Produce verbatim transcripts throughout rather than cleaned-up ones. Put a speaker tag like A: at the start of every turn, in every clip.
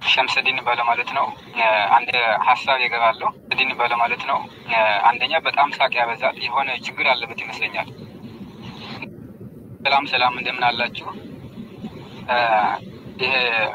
A: ሸምሰዲን ባለ ማለት ነው። አንድ ሐሳብ ይገባለሁ ዲን ባለ ማለት ነው። አንደኛ በጣም ሳቅ ያበዛል የሆነ ችግር አለበት ይመስለኛል። ሰላም ሰላም እንደምን አላችሁ? ይሄ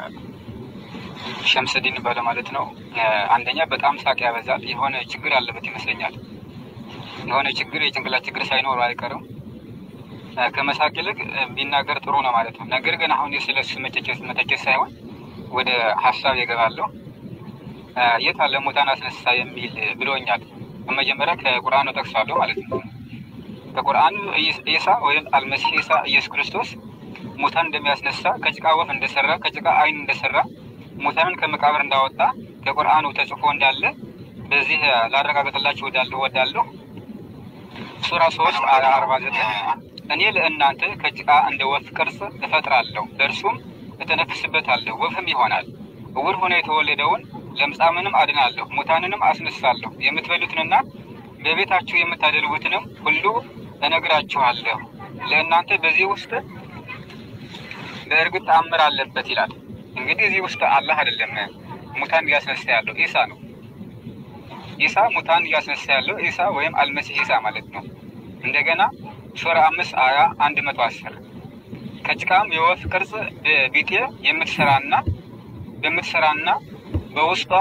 A: ሸምሰዲን ባለ ማለት ነው። አንደኛ በጣም ሳቅ ያበዛል የሆነ ችግር አለበት ይመስለኛል። የሆነ ችግር የጭንቅላት ችግር ሳይኖር አይቀርም። ከመሳቅ ይልቅ ቢናገር ጥሩ ነው ማለት ነው። ነገር ግን አሁን የስለስ መተቸስ መተቸስ ሳይሆን ወደ ሐሳብ ይገባለሁ። የት አለ ሙታን አስነሳ የሚል ብሎኛል። በመጀመሪያ ከቁርአኑ ጠቅሳለሁ ማለት ነው። ከቁርአኑ ኢሳ ወይም አልመሲህ ኢሳ ኢየሱስ ክርስቶስ ሙታን እንደሚያስነሳ ከጭቃ ወፍ እንደሰራ ከጭቃ አይን እንደሰራ ሙታንን ከመቃብር እንዳወጣ ከቁርአኑ ተጽፎ እንዳለ በዚህ ላረጋግጥላችሁ ወዳለሁ ወዳለሁ ሱራ ሶስት አርባ ዘጠኝ እኔ ለእናንተ ከጭቃ እንደ ወፍ ቅርጽ እፈጥራለሁ በእርሱም እተነፍስበታለሁ ወፍም ይሆናል። እውር ሆኖ የተወለደውን ለምጻምንም አድናለሁ ሙታንንም አስነሳለሁ። የምትበሉትንና በቤታችሁ የምታደርጉትንም ሁሉ እነግራችኋለሁ። ለእናንተ በዚህ ውስጥ በእርግጥ ተአምር አለበት ይላል። እንግዲህ እዚህ ውስጥ አላህ አይደለም ሙታን ያስነሳ ያለው ኢሳ ነው። ኢሳ ሙታን ያስነሳ ያለው ኢሳ ወይም አልመሲህ ኢሳ ማለት ነው። እንደገና ሱራ አምስት አያ አንድ መቶ አስር ከጭቃም የወፍ ቅርጽ ቢጤ የምትሰራና በምትሰራና በውስጧ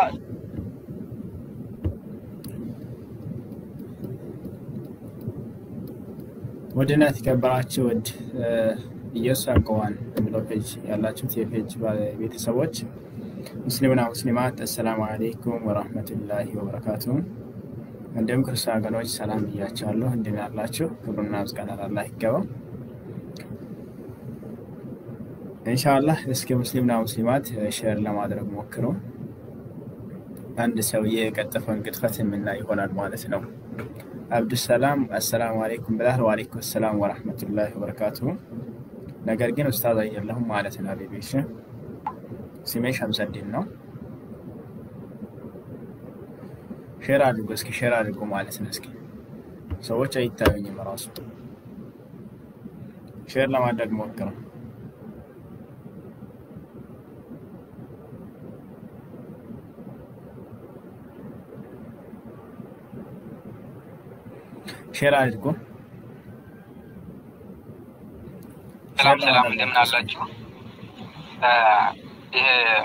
B: ወደና ተከበራችሁ ወድ ኢየሱሳቀዋን ብለው ፔጅ ያላችሁት የፔጅ ቤተሰቦች ሙስሊምና ሙስሊማት አሰላሙ አለይኩም ወራህመቱላሂ ወበረካቱሁ። እንደም ክርስቲያን ወገኖች ሰላም ብያችኋለሁ። እንደምን አላችሁ? ክብርና ምስጋና ለአላህ ይገባው። ኢንሻአላህ እስኪ ሙስሊምና ሙስሊማት ሼር ለማድረግ ሞክሩ። አንድ ሰው የቀጠፈን ቅጥፈት ምን ላይ ይሆናል ማለት ነው። አብዱሰላም አሰላሙ አለይኩም ብላህ ወአለይኩም ሰላም ወራህመቱላሂ ወበረካቱሁ። ነገር ግን ኡስታዝ አይደለሁም ማለት ነው። አቤቤሽ ስሜ ሸምሰዲን ነው። ሼር አድርጉ እስኪ ሼር አድርጉ ማለት ነው። እስኪ ሰዎች አይታዩኝም ራሱ ሼር ለማድረግ ሞክሩ። ሼር አድርጉ።
A: ሰላም ሰላም እንደምን አላችሁ? ይሄ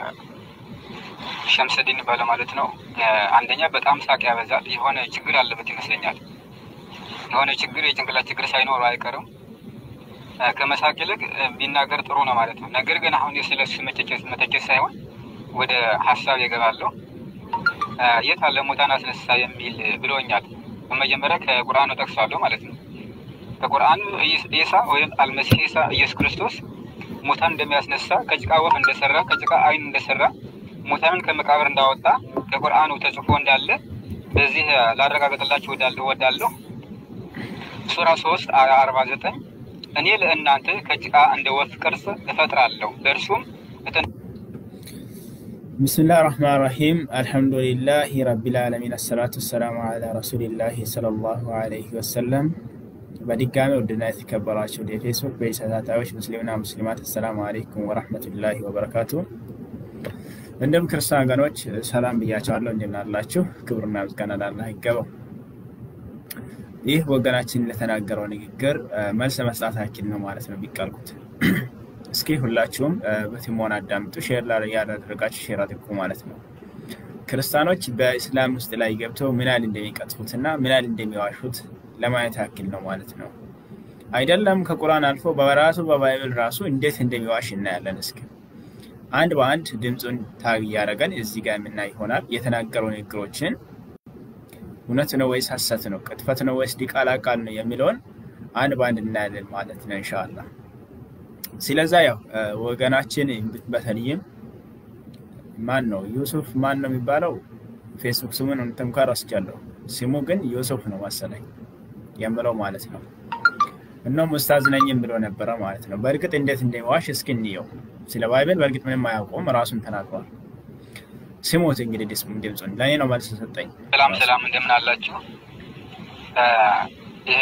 A: ሸምሰዲን ባለ ማለት ነው። አንደኛ በጣም ሳቅ ያበዛል የሆነ ችግር አለበት ይመስለኛል። የሆነ ችግር የጭንቅላት ችግር ሳይኖር አይቀርም። ከመሳቅ ይልቅ ቢናገር ጥሩ ነው ማለት ነው። ነገር ግን አሁን የስለስ መተቸስ መተቸስ ሳይሆን ወደ ሐሳብ ይገባለሁ። የት አለ ሙታን አስነሳ የሚል ብሎኛል። በመጀመሪያ ከቁርአኑ ጠቅሳለሁ ማለት ነው። ከቁርአኑ ኢሳ ወይም አልመሲህ ኢሳ ኢየሱስ ክርስቶስ ሙታን እንደሚያስነሳ ከጭቃ ወፍ እንደሰራ ከጭቃ አይን እንደሰራ ሙታንን ከመቃብር እንዳወጣ ከቁርአኑ ተጽፎ እንዳለ በዚህ ላረጋግጥላችሁ ወዳለሁ ወዳለሁ ሱራ ሶስት አያ አርባ ዘጠኝ እኔ ለእናንተ ከጭቃ እንደ ወፍ ቅርጽ እፈጥራለሁ በእርሱም
B: بسم الله الرحمن الرحيم الحمد لله رب العالمين الصلاة والسلام على رسول الله صلى الله عليه وسلم በድጋሚ ወደና የተከበራችሁ የፌስቡክ ቤተሰቦች ሙስሊምና ሙስሊማት አሰላሙ አለይኩም ወራህመቱላሂ ወበረካቱሁ። እንደም ክርስቲያን ወገኖች ሰላም ብያችኋለሁ። እንደምን አላችሁ? ክብርና ምስጋና ለአላህ ይገባው። ይህ ወገናችን ለተናገረው ንግግር መልስ መስጠታችን ነው ማለት ነው ቢቀርቁት። እስኪ ሁላችሁም በቲሞን አዳምጡ። ሼር ላይ ያደረጋችሁ ሼር አድርጉ ማለት ነው። ክርስቲያኖች በእስላም ውስጥ ላይ ገብተው ምን ያህል እንደሚቀጥፉትና ምን ያህል እንደሚዋሹት ለማየት ያክል ነው ማለት ነው። አይደለም ከቁርአን አልፎ በራሱ በባይብል ራሱ እንዴት እንደሚዋሽ እናያለን። እስኪ አንድ በአንድ ድምጹን ታግ ያረጋን እዚህ ጋር ምን ይሆናል የተናገረው ንግግሮችን እውነት ነው ወይስ ሐሰት ነው ቅጥፈት ነው ወይስ ዲቃላ ቃል ነው የሚለውን አንድ በአንድ እናያለን ማለት ነው ኢንሻአላህ። ስለዚህ ያው ወገናችን በተለይም ማን ነው ዩሱፍ ማን ነው የሚባለው ፌስቡክ ስሙን እንተም ካራስቻለሁ ስሙ ግን ዩሱፍ ነው መሰለኝ የምለው ማለት ነው። እና ኡስታዝ ነኝም ብሎ ነበር ማለት ነው። በርግጥ እንዴት እንደሚዋሽ እስኪ እንየው። ስለ ባይብል በርግጥ ምንም አያውቁም ራሱን ተናግሯል። ስሙት እንግዲህ ድምጹን ድምጹን ለኔ ነው መልስ ሰጠኝ።
A: ሰላም ሰላም እንደምን አላችሁ? ይሄ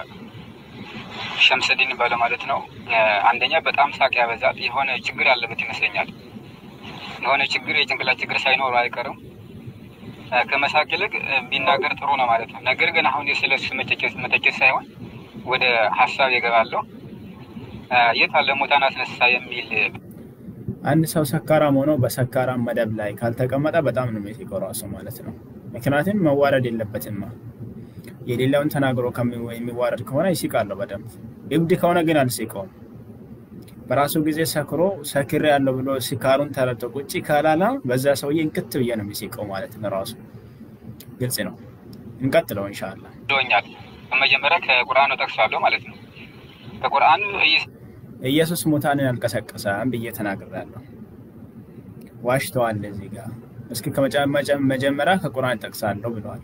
A: ሸምሰዲን ባለ ማለት ነው። አንደኛ በጣም ሳቅ ያበዛል የሆነ ችግር አለበት ይመስለኛል። የሆነ ችግር የጭንቅላት ችግር ሳይኖር አይቀርም ከመሳቅ ይልቅ ቢናገር ጥሩ ነው ማለት ነው። ነገር ግን አሁን የስለስ መተቸት መተቸት ሳይሆን ወደ ሐሳብ ይገባለሁ። የት አለ ሙታን አስነሳ የሚል
B: አንድ ሰው ሰካራም ሆኖ በሰካራም መደብ ላይ ካልተቀመጠ በጣም ነው የሚቆራው ራሱ ማለት ነው። ምክንያቱም መዋረድ የለበትም። የሌላውን ተናግሮ ከሚዋረድ ከሆነ ይስቃል በደም እብድ ከሆነ ግን አልሲቀውም። በራሱ ጊዜ ሰክሮ ሰክሬ ያለው ብሎ ሲካሩን ተረቶ ቁጭ ካላላ በዛ ሰውዬ እንቅጥ ብዬ ነው የሚስቀው ማለት ነው። ራሱ ግልጽ ነው። እንቀጥለው ኢንሻአላህ።
A: ዶኛል በመጀመሪያ ከቁርአኑ ጠቅሳለሁ ማለት ነው። ከቁርአኑ
B: ኢየሱስ ሙታንን አልቀሰቀሰም ብዬ ተናግሬያለሁ። ዋሽተዋል እዚህ ጋር። እስኪ ከመጀመሪያ ከቁርአን ጠቅሳለሁ ብለዋል።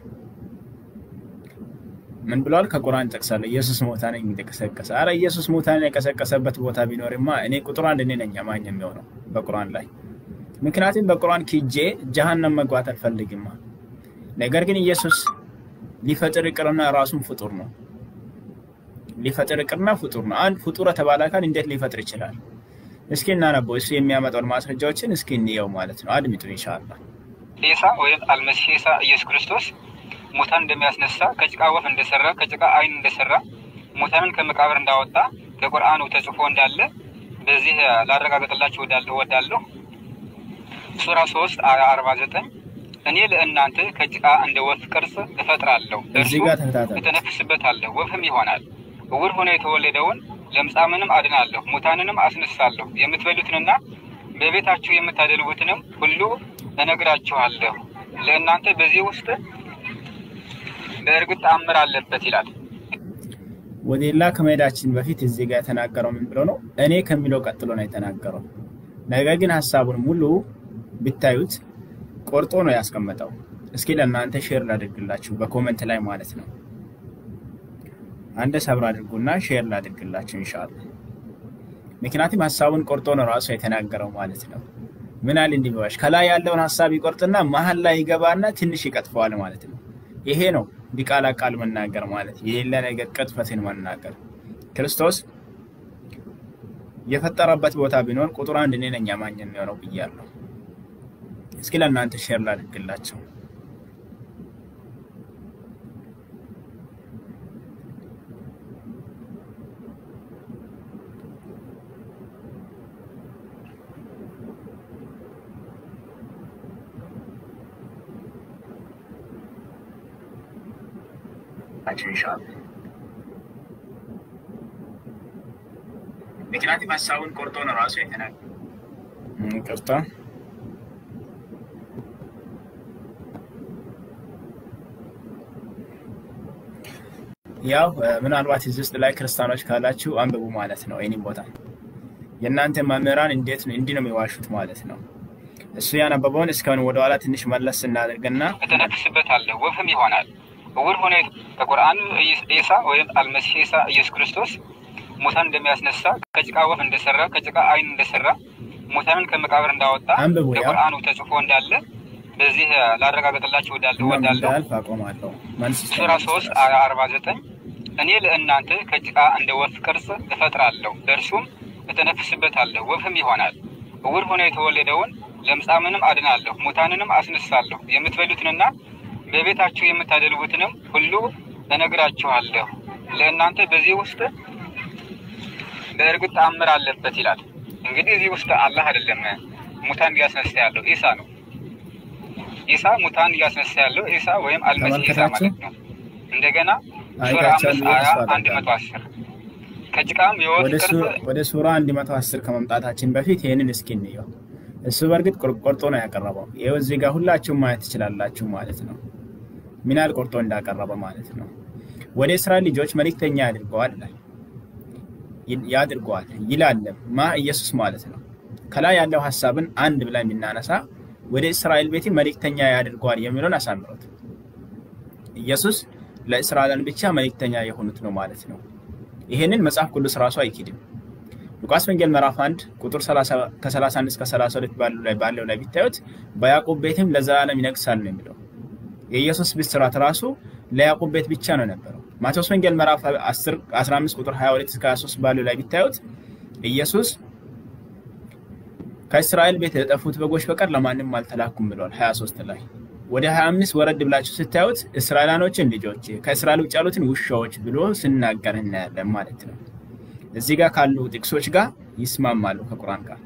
B: ምን ብለዋል? ከቁርአን ጠቅሳለሁ ኢየሱስ ሙታንን እንደቀሰቀሰ። አረ ኢየሱስ ሙታንን የቀሰቀሰበት ቦታ ቢኖርማ እኔ ቁጥር አንድ እኔ ነኝ አማኝ የሚሆነው በቁርአን ላይ። ምክንያቱም በቁርአን ኪጄ ጀሃነም መግባት አልፈልግም። ነገር ግን ኢየሱስ ሊፈጥር ይቅርና ራሱን ፍጡር ነው። ሊፈጥር ይቅርና ፍጡር ነው። አንድ ፍጡር ተባለ አካል እንዴት ሊፈጥር ይችላል? እስኪ እናነበው እሱ የሚያመጣው ማስረጃዎችን እስኪ እንየው ማለት ነው። አድምጡ ኢንሻአላህ።
A: ኢሳ ወይም አልመሲህ ኢሳ ኢየሱስ ክርስቶስ ሙታን እንደሚያስነሳ ከጭቃ ወፍ እንደሰራ ከጭቃ አይን እንደሰራ ሙታንን ከመቃብር እንዳወጣ ከቁርአኑ ተጽፎ እንዳለ በዚህ ላረጋግጥላችሁ ወዳለሁ። ሱራ ሶስት አያ አርባ ዘጠኝ እኔ ለእናንተ ከጭቃ እንደ ወፍ ቅርጽ እፈጥራለሁ
B: እዚህ ጋር ተከታተሉ።
A: እተነፍስበታለሁ ወፍም ይሆናል። እውር ሆኖ የተወለደውን ለምጻምንም አድናለሁ ሙታንንም አስነሳለሁ። የምትበሉትንና በቤታችሁ የምታደልቡትንም ሁሉ እነግራችኋለሁ። ለእናንተ በዚህ ውስጥ በእርግጥ ተአምር አለበት ይላል።
B: ወዴላ ከመሄዳችን በፊት እዚህ ጋር ተናገረው ምን ብሎ ነው? እኔ ከሚለው ቀጥሎ ነው የተናገረው። ነገር ግን ሐሳቡን ሙሉ ብታዩት ቆርጦ ነው ያስቀመጠው። እስኪ ለእናንተ ሼር ላድርግላችሁ በኮሜንት ላይ ማለት ነው። አንድ ሰብር አድርጉና ሼር ላድርግላችሁ ኢንሻአላህ። ምክንያቱም ሐሳቡን ቆርጦ ነው ራሱ የተናገረው ማለት ነው። ምን አለ እንዲባሽ ከላይ ያለውን ሐሳብ ይቆርጥና መሃል ላይ ይገባና ትንሽ ይቀጥፈዋል ማለት ነው። ይሄ ነው ዲቃላ ቃል መናገር ማለት የሌለ ነገር ቀጥፈትን መናገር። ክርስቶስ የፈጠረበት ቦታ ቢኖር ቁጥር አንድ እኔ ነኝ አማኝ የሚሆነው ብያለሁ። እስኪ ለእናንተ ሼር ላድርግላችሁ። ኢንሻአላህ ምክንያቱም ሐሳቡን ቆርጦ ነው ራሱ የተናገረው። ይቅርታ ያው ምናልባት እዚህ ውስጥ ላይ ክርስቲያኖች ካላችሁ አንብቡ ማለት ነው። እኔም ቦታ የእናንተ መምህራን እንዴት ነው እንዲህ ነው የሚዋሹት ማለት ነው። እሱ ያነበበውን እስካሁን ወደ ኋላ ትንሽ መለስ እናደርግና
A: እተነፍስበታለሁ ወፍም ይሆናል። እውር ሆኖ ከቁርአኑ ኢሳ ወይም አልመሲህ ኢሳ ኢየሱስ ክርስቶስ ሙታን እንደሚያስነሳ ከጭቃ ወፍ እንደሰራ ከጭቃ አይን እንደሰራ ሙታንን ከመቃብር እንዳወጣ ከቁርአኑ ተጽፎ እንዳለ በዚህ ላረጋግጥላችሁ ወዳለሁ። ሱራ ሶስት አያ አርባ ዘጠኝ እኔ ለእናንተ ከጭቃ እንደ ወፍ ቅርጽ እፈጥራለሁ እርሱም እተነፍስበታለሁ ወፍም ይሆናል። እውር ሆኖ የተወለደውን ለምጻምንም አድናለሁ ሙታንንም አስነሳለሁ። የምትበሉትንና በቤታችሁ የምታደልቡትንም ሁሉ እነግራችኋለሁ። ለእናንተ በዚህ ውስጥ በእርግጥ ተአምር አለበት ይላል። እንግዲህ እዚህ ውስጥ አላህ አይደለም ሙታን ያስነሳ ያለው ኢሳ ነው። ኢሳ ሙታን ያስነሳ ያለው ኢሳ ወይም አልመሲህ ኢሳ ማለት ነው። እንደገና ሱራ አምስት አያ አንድ መቶ አስር ከጭቃም የወፍ ቅርጽ
B: ወደ ሱራ አንድ መቶ አስር ከመምጣታችን በፊት ይሄንን እስኪ እንየው። እሱ በርግጥ ቆርጦ ነው ያቀረበው። ይሄው እዚህ ጋር ሁላችሁም ማየት ትችላላችሁ ማለት ነው። ሚናል ቆርጦ እንዳቀረበ ማለት ነው። ወደ እስራኤል ልጆች መልእክተኛ ያድርገዋል ያድርገዋል ይላል ማ ኢየሱስ ማለት ነው። ከላይ ያለው ሐሳብን አንድ ብላ የሚናነሳ ወደ እስራኤል ቤት መልእክተኛ ያድርገዋል የሚለውን አሳምሩት። ኢየሱስ ለእስራኤል ብቻ መልእክተኛ የሆኑት ነው ማለት ነው። ይሄንን መጽሐፍ ቅዱስ ራሱ አይክድም። ሉቃስ ወንጌል ምዕራፍ አንድ ቁጥር ከሰላሳ አንድ እስከ ሰላሳ ሁለት ባለው ላይ ባለው ላይ ቢታዩት በያዕቆብ ቤትም ለዘላለም ይነግሳል ነው የሚለው። የኢየሱስ ብስራት ራሱ ለያዕቆብ ቤት ብቻ ነው የነበረው። ማቴዎስ ወንጌል ምዕራፍ አስር አስራ አምስት ቁጥር ሃያ ሁለት እስከ ሃያ ሶስት ባለው ላይ ቢታዩት ኢየሱስ ከእስራኤል ቤት የጠፉት በጎች በቀር ለማንም አልተላኩም ብሏል ሀያ ሶስት ላይ ወደ ሀያ አምስት ወረድ ብላችሁ ስታዩት እስራኤላኖችን ልጆች ከእስራኤል ውጭ ያሉትን ውሻዎች ብሎ ሲናገር እናያለን ማለት ነው እዚህ ጋር ካሉ ጥቅሶች ጋር ይስማማሉ ከቁርአን ጋር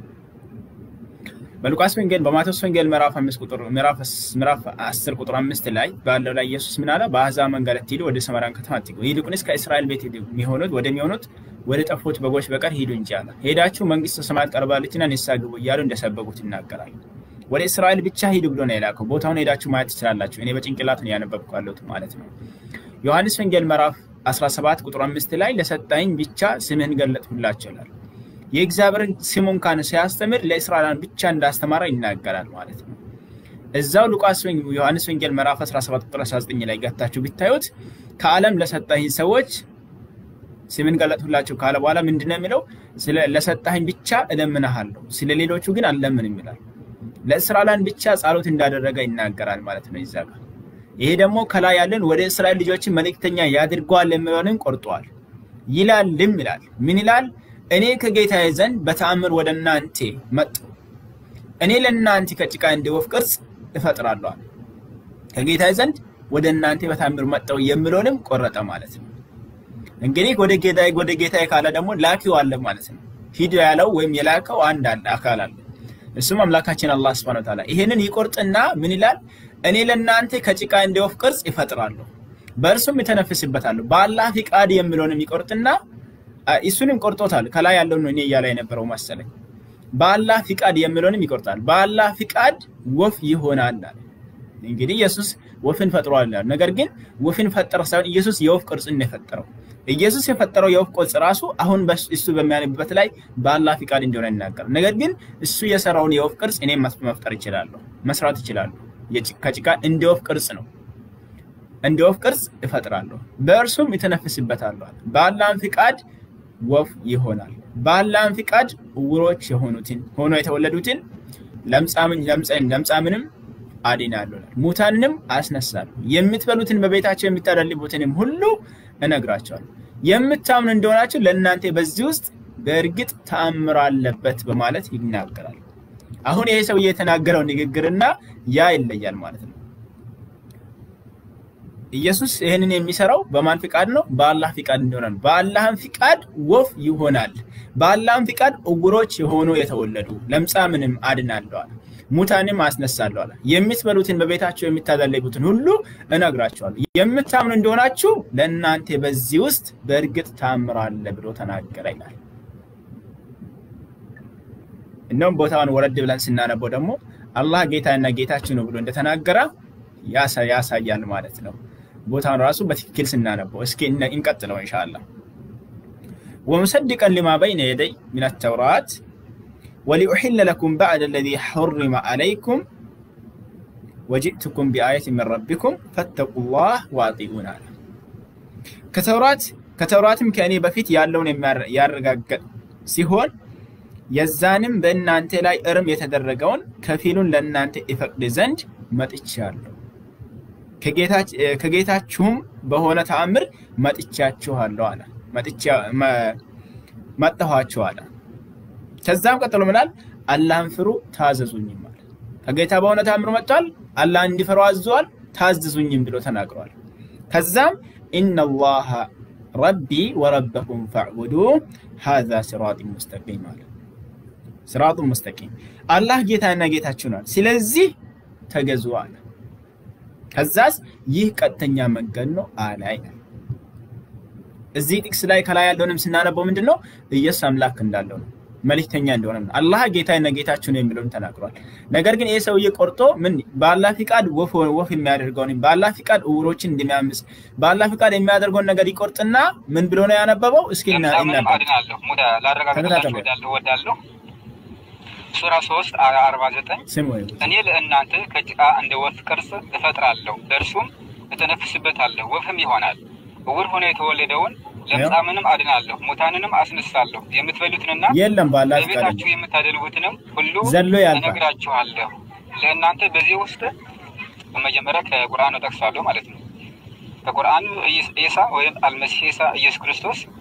B: በሉቃስ ወንጌል በማቴዎስ ወንጌል ምዕራፍ አምስት ቁጥር ምዕራፍ ምዕራፍ አስር ቁጥር አምስት ላይ ባለው ላይ ኢየሱስ ምን አለ በአሕዛብ መንገድ ሄዱ ወደ ሰማርያን ከተማ አትግቡ ይልቁንስ ከእስራኤል ቤት የሚሆኑት ወደሚሆኑት ወደ ጠፉት በጎች በቀር ሂዱ እንጂ አለ ሄዳችሁ መንግስተ ሰማያት ቀርባለችና ንስሐ ግቡ እያሉ እንደሰበኩት ይናገራሉ ወደ እስራኤል ብቻ ሂዱ ብሎ ነው የላከው ቦታውን ሄዳችሁ ማየት ትችላላችሁ እኔ በጭንቅላት ነው ያነበብኩ ያለሁት ማለት ነው ዮሐንስ ወንጌል ምዕራፍ አስራ ሰባት ቁጥር አምስት ላይ ለሰጣኝ ብቻ ስምህን ገለጥሁላችሁ ይላል የእግዚአብሔርን ስሙን ካነ ሲያስተምር ለእስራኤላን ብቻ እንዳስተማረ ይናገራል ማለት ነው እዛው ሉቃስ ወንጌል ዮሐንስ ወንጌል ምዕራፍ አስራ ሰባት ቁጥር አስራ ዘጠኝ ላይ ገታችሁ ቢታዩት ከዓለም ለሰጣኝ ሰዎች ስምህን ገለጥሁላችሁ ካለ በኋላ ምንድነው የሚለው ስለ ለሰጣኝ ብቻ እለምንሃለሁ ስለ ሌሎቹ ግን አልለምንም ይላል ለእስራኤላን ብቻ ጸሎት እንዳደረገ ይናገራል ማለት ነው ይዛጋ ይሄ ደግሞ ከላይ ያለን ወደ እስራኤል ልጆችን መልእክተኛ ያድርጓል የሚለውን ቆርጧል ይላልም ይላል ምን ይላል እኔ ከጌታዬ ዘንድ በተአምር ወደናንተ መጥ እኔ ለናንተ ከጭቃ እንደ ወፍ ቅርጽ እፈጥራለሁ ከጌታዬ ዘንድ ወደናንተ በተአምር መጣው የሚለውንም ቆረጠ ማለት ነው እንግዲህ ወደ ጌታዬ ወደ ጌታዬ ካለ ደግሞ ላኪው አለ ማለት ነው ሂድ ያለው ወይም የላከው አንድ አለ አካል አለ እሱም አምላካችን አላህ Subhanahu Wa Ta'ala ይሄንን ይቆርጥና ምን ይላል እኔ ለናንተ ከጭቃ እንደ ወፍ ቅርጽ እፈጥራለሁ በእርሱም የተነፍስበታለሁ በአላህ ፍቃድ የሚለውንም ይቆርጥና እሱንም ቆርጦታል ከላይ ያለው ነው እኔ ያለ የነበረው መሰለኝ በአላህ ፍቃድ የሚለውንም ይቆርጣል በአላህ ፍቃድ ወፍ ይሆናል እንግዲህ ኢየሱስ ወፍን ፈጥሯል ነገር ግን ወፍን ፈጠረ ሳይሆን ኢየሱስ የወፍ ቅርጽን ነው የፈጠረው ኢየሱስ የፈጠረው የወፍ ቅርጽ ራሱ አሁን እሱ በሚያነብበት ላይ በአላህ ፍቃድ እንደሆነ ይናገራል ነገር ግን እሱ የሰራውን የወፍ ቅርጽ እኔ መፍጠር ይችላል መስራት ይችላል ከጭቃ እንደ ወፍ ቅርጽ ነው እንደ ወፍ ቅርጽ እፈጥራለሁ በእርሱም የተነፍስበታል በአላህ ፍቃድ ወፍ ይሆናል በአላህ ፍቃድ ውሮች የሆኑትን ሆኖ የተወለዱትን ለምጻምን ለምጻን ለምጻምንም አዲናለሁ ሙታንንም አስነሳለሁ የምትበሉትን በቤታቸው የምታደልቡትንም ሁሉ እነግራቸዋለሁ የምታምኑ እንደሆናችሁ ለእናንተ በዚህ ውስጥ በእርግጥ ተአምር አለበት በማለት ይናገራል አሁን ይሄ ሰው የተናገረው ንግግርና ያ ይለያል ማለት ነው ኢየሱስ ይሄንን የሚሰራው በማን ፍቃድ ነው በአላህ ፍቃድ እንደሆነ በአላህም ፍቃድ ወፍ ይሆናል በአላህም ፍቃድ እውሮች የሆኑ የተወለዱ ለምጻምንም አድናለሁ ሙታንም አስነሳለሁ አለ የምትበሉትን በቤታቸው የምታደልቡትን ሁሉ እነግራቸዋለሁ የምታምኑ እንደሆናችሁ ለእናንተ በዚህ ውስጥ በእርግጥ ተአምር አለ ብሎ ተናገረ ይላል እነሆ ቦታውን ወረድ ብለን ስናነበው ደግሞ አላህ ጌታና ጌታችን ነው ብሎ እንደተናገረ ያሳ ያሳያል ማለት ነው ቦታውን ራሱ በትክክል ስናነበው እስኪ እንቀጥለው ኢንሻአላህ ومصدقا لما بين يدي من التوراة ولأحل لكم بعد الذي حرم عليكم وجئتكم بآية من ربكم فاتقوا الله واطيعونا كتوراة كتوراتم كأني بفيت يالون يارغاق سيهون يزانم بأنانت لا إرم يتدرقون كفيلون لأنانت إفقد زنج متإتشارلو كجيتاች ከጌታችሁም በሆነ ተአምር መጥቻችኋለሁ አለ መጥቻ መጣኋችሁ አለ ከዛም ቀጥሎ ምናል አላህን ፍሩ ታዘዙኝ ማለት ከጌታ በሆነ ተአምር መጥቷል አላህ እንዲፈሩ አዟል ታዘዙኝም ብሎ ተናግሯል ከዛም ኢነላህ ረቢ ወረበኩም ፈዕቡዱ هذا صراط مستقيم አለ صراط مستقيم አላህ ጌታና ጌታችሁ ነው ስለዚህ ተገዙ አለ ከዛስ ይህ ቀጥተኛ መንገድ ነው አላይ እዚህ ጥቅስ ላይ ከላይ ያለውንም ስናነበው ምንድነው ኢየሱስ አምላክ እንዳለው ነው መልእክተኛ እንደሆነ ነው አላህ ጌታዬና ጌታችሁ ነው የሚለውን ተናግሯል ነገር ግን ይሄ ሰውዬ ቆርጦ ምን በአላህ ፍቃድ ወፍ ወፍ የሚያደርገው ነው በአላህ ፍቃድ ውሮችን እንደሚያምስ በአላህ ፍቃድ የሚያደርገው ነገር ይቆርጥና ምን ብሎ ነው ያነበበው እስኪና እናባው
A: አድናለሁ ሙዳ ላረጋግጣችሁ ወዳለው ወዳለው ሱራ ሶስት አርባ ዘጠኝ እኔ ለእናንተ ከጭቃ እንደ ወፍ ቅርጽ እፈጥራለሁ በእርሱም እተነፍስበታለሁ ወፍም ይሆናል ውር ሆነ የተወለደውን ለምጻምንም አድናለሁ ሙታንንም አስነሳለሁ የምትበሉትንና
B: የለም ባላህ
A: በቤታችሁ የምታደልቡትንም ሁሉ እነግራችኋለሁ ለእናንተ በዚህ ውስጥ በመጀመሪያ ከቁርአን ተጠቅሷል ማለት ነው ከቁርአን ኢሳ ወይም አልመሲህ ኢሳ ኢየሱስ ክርስቶስ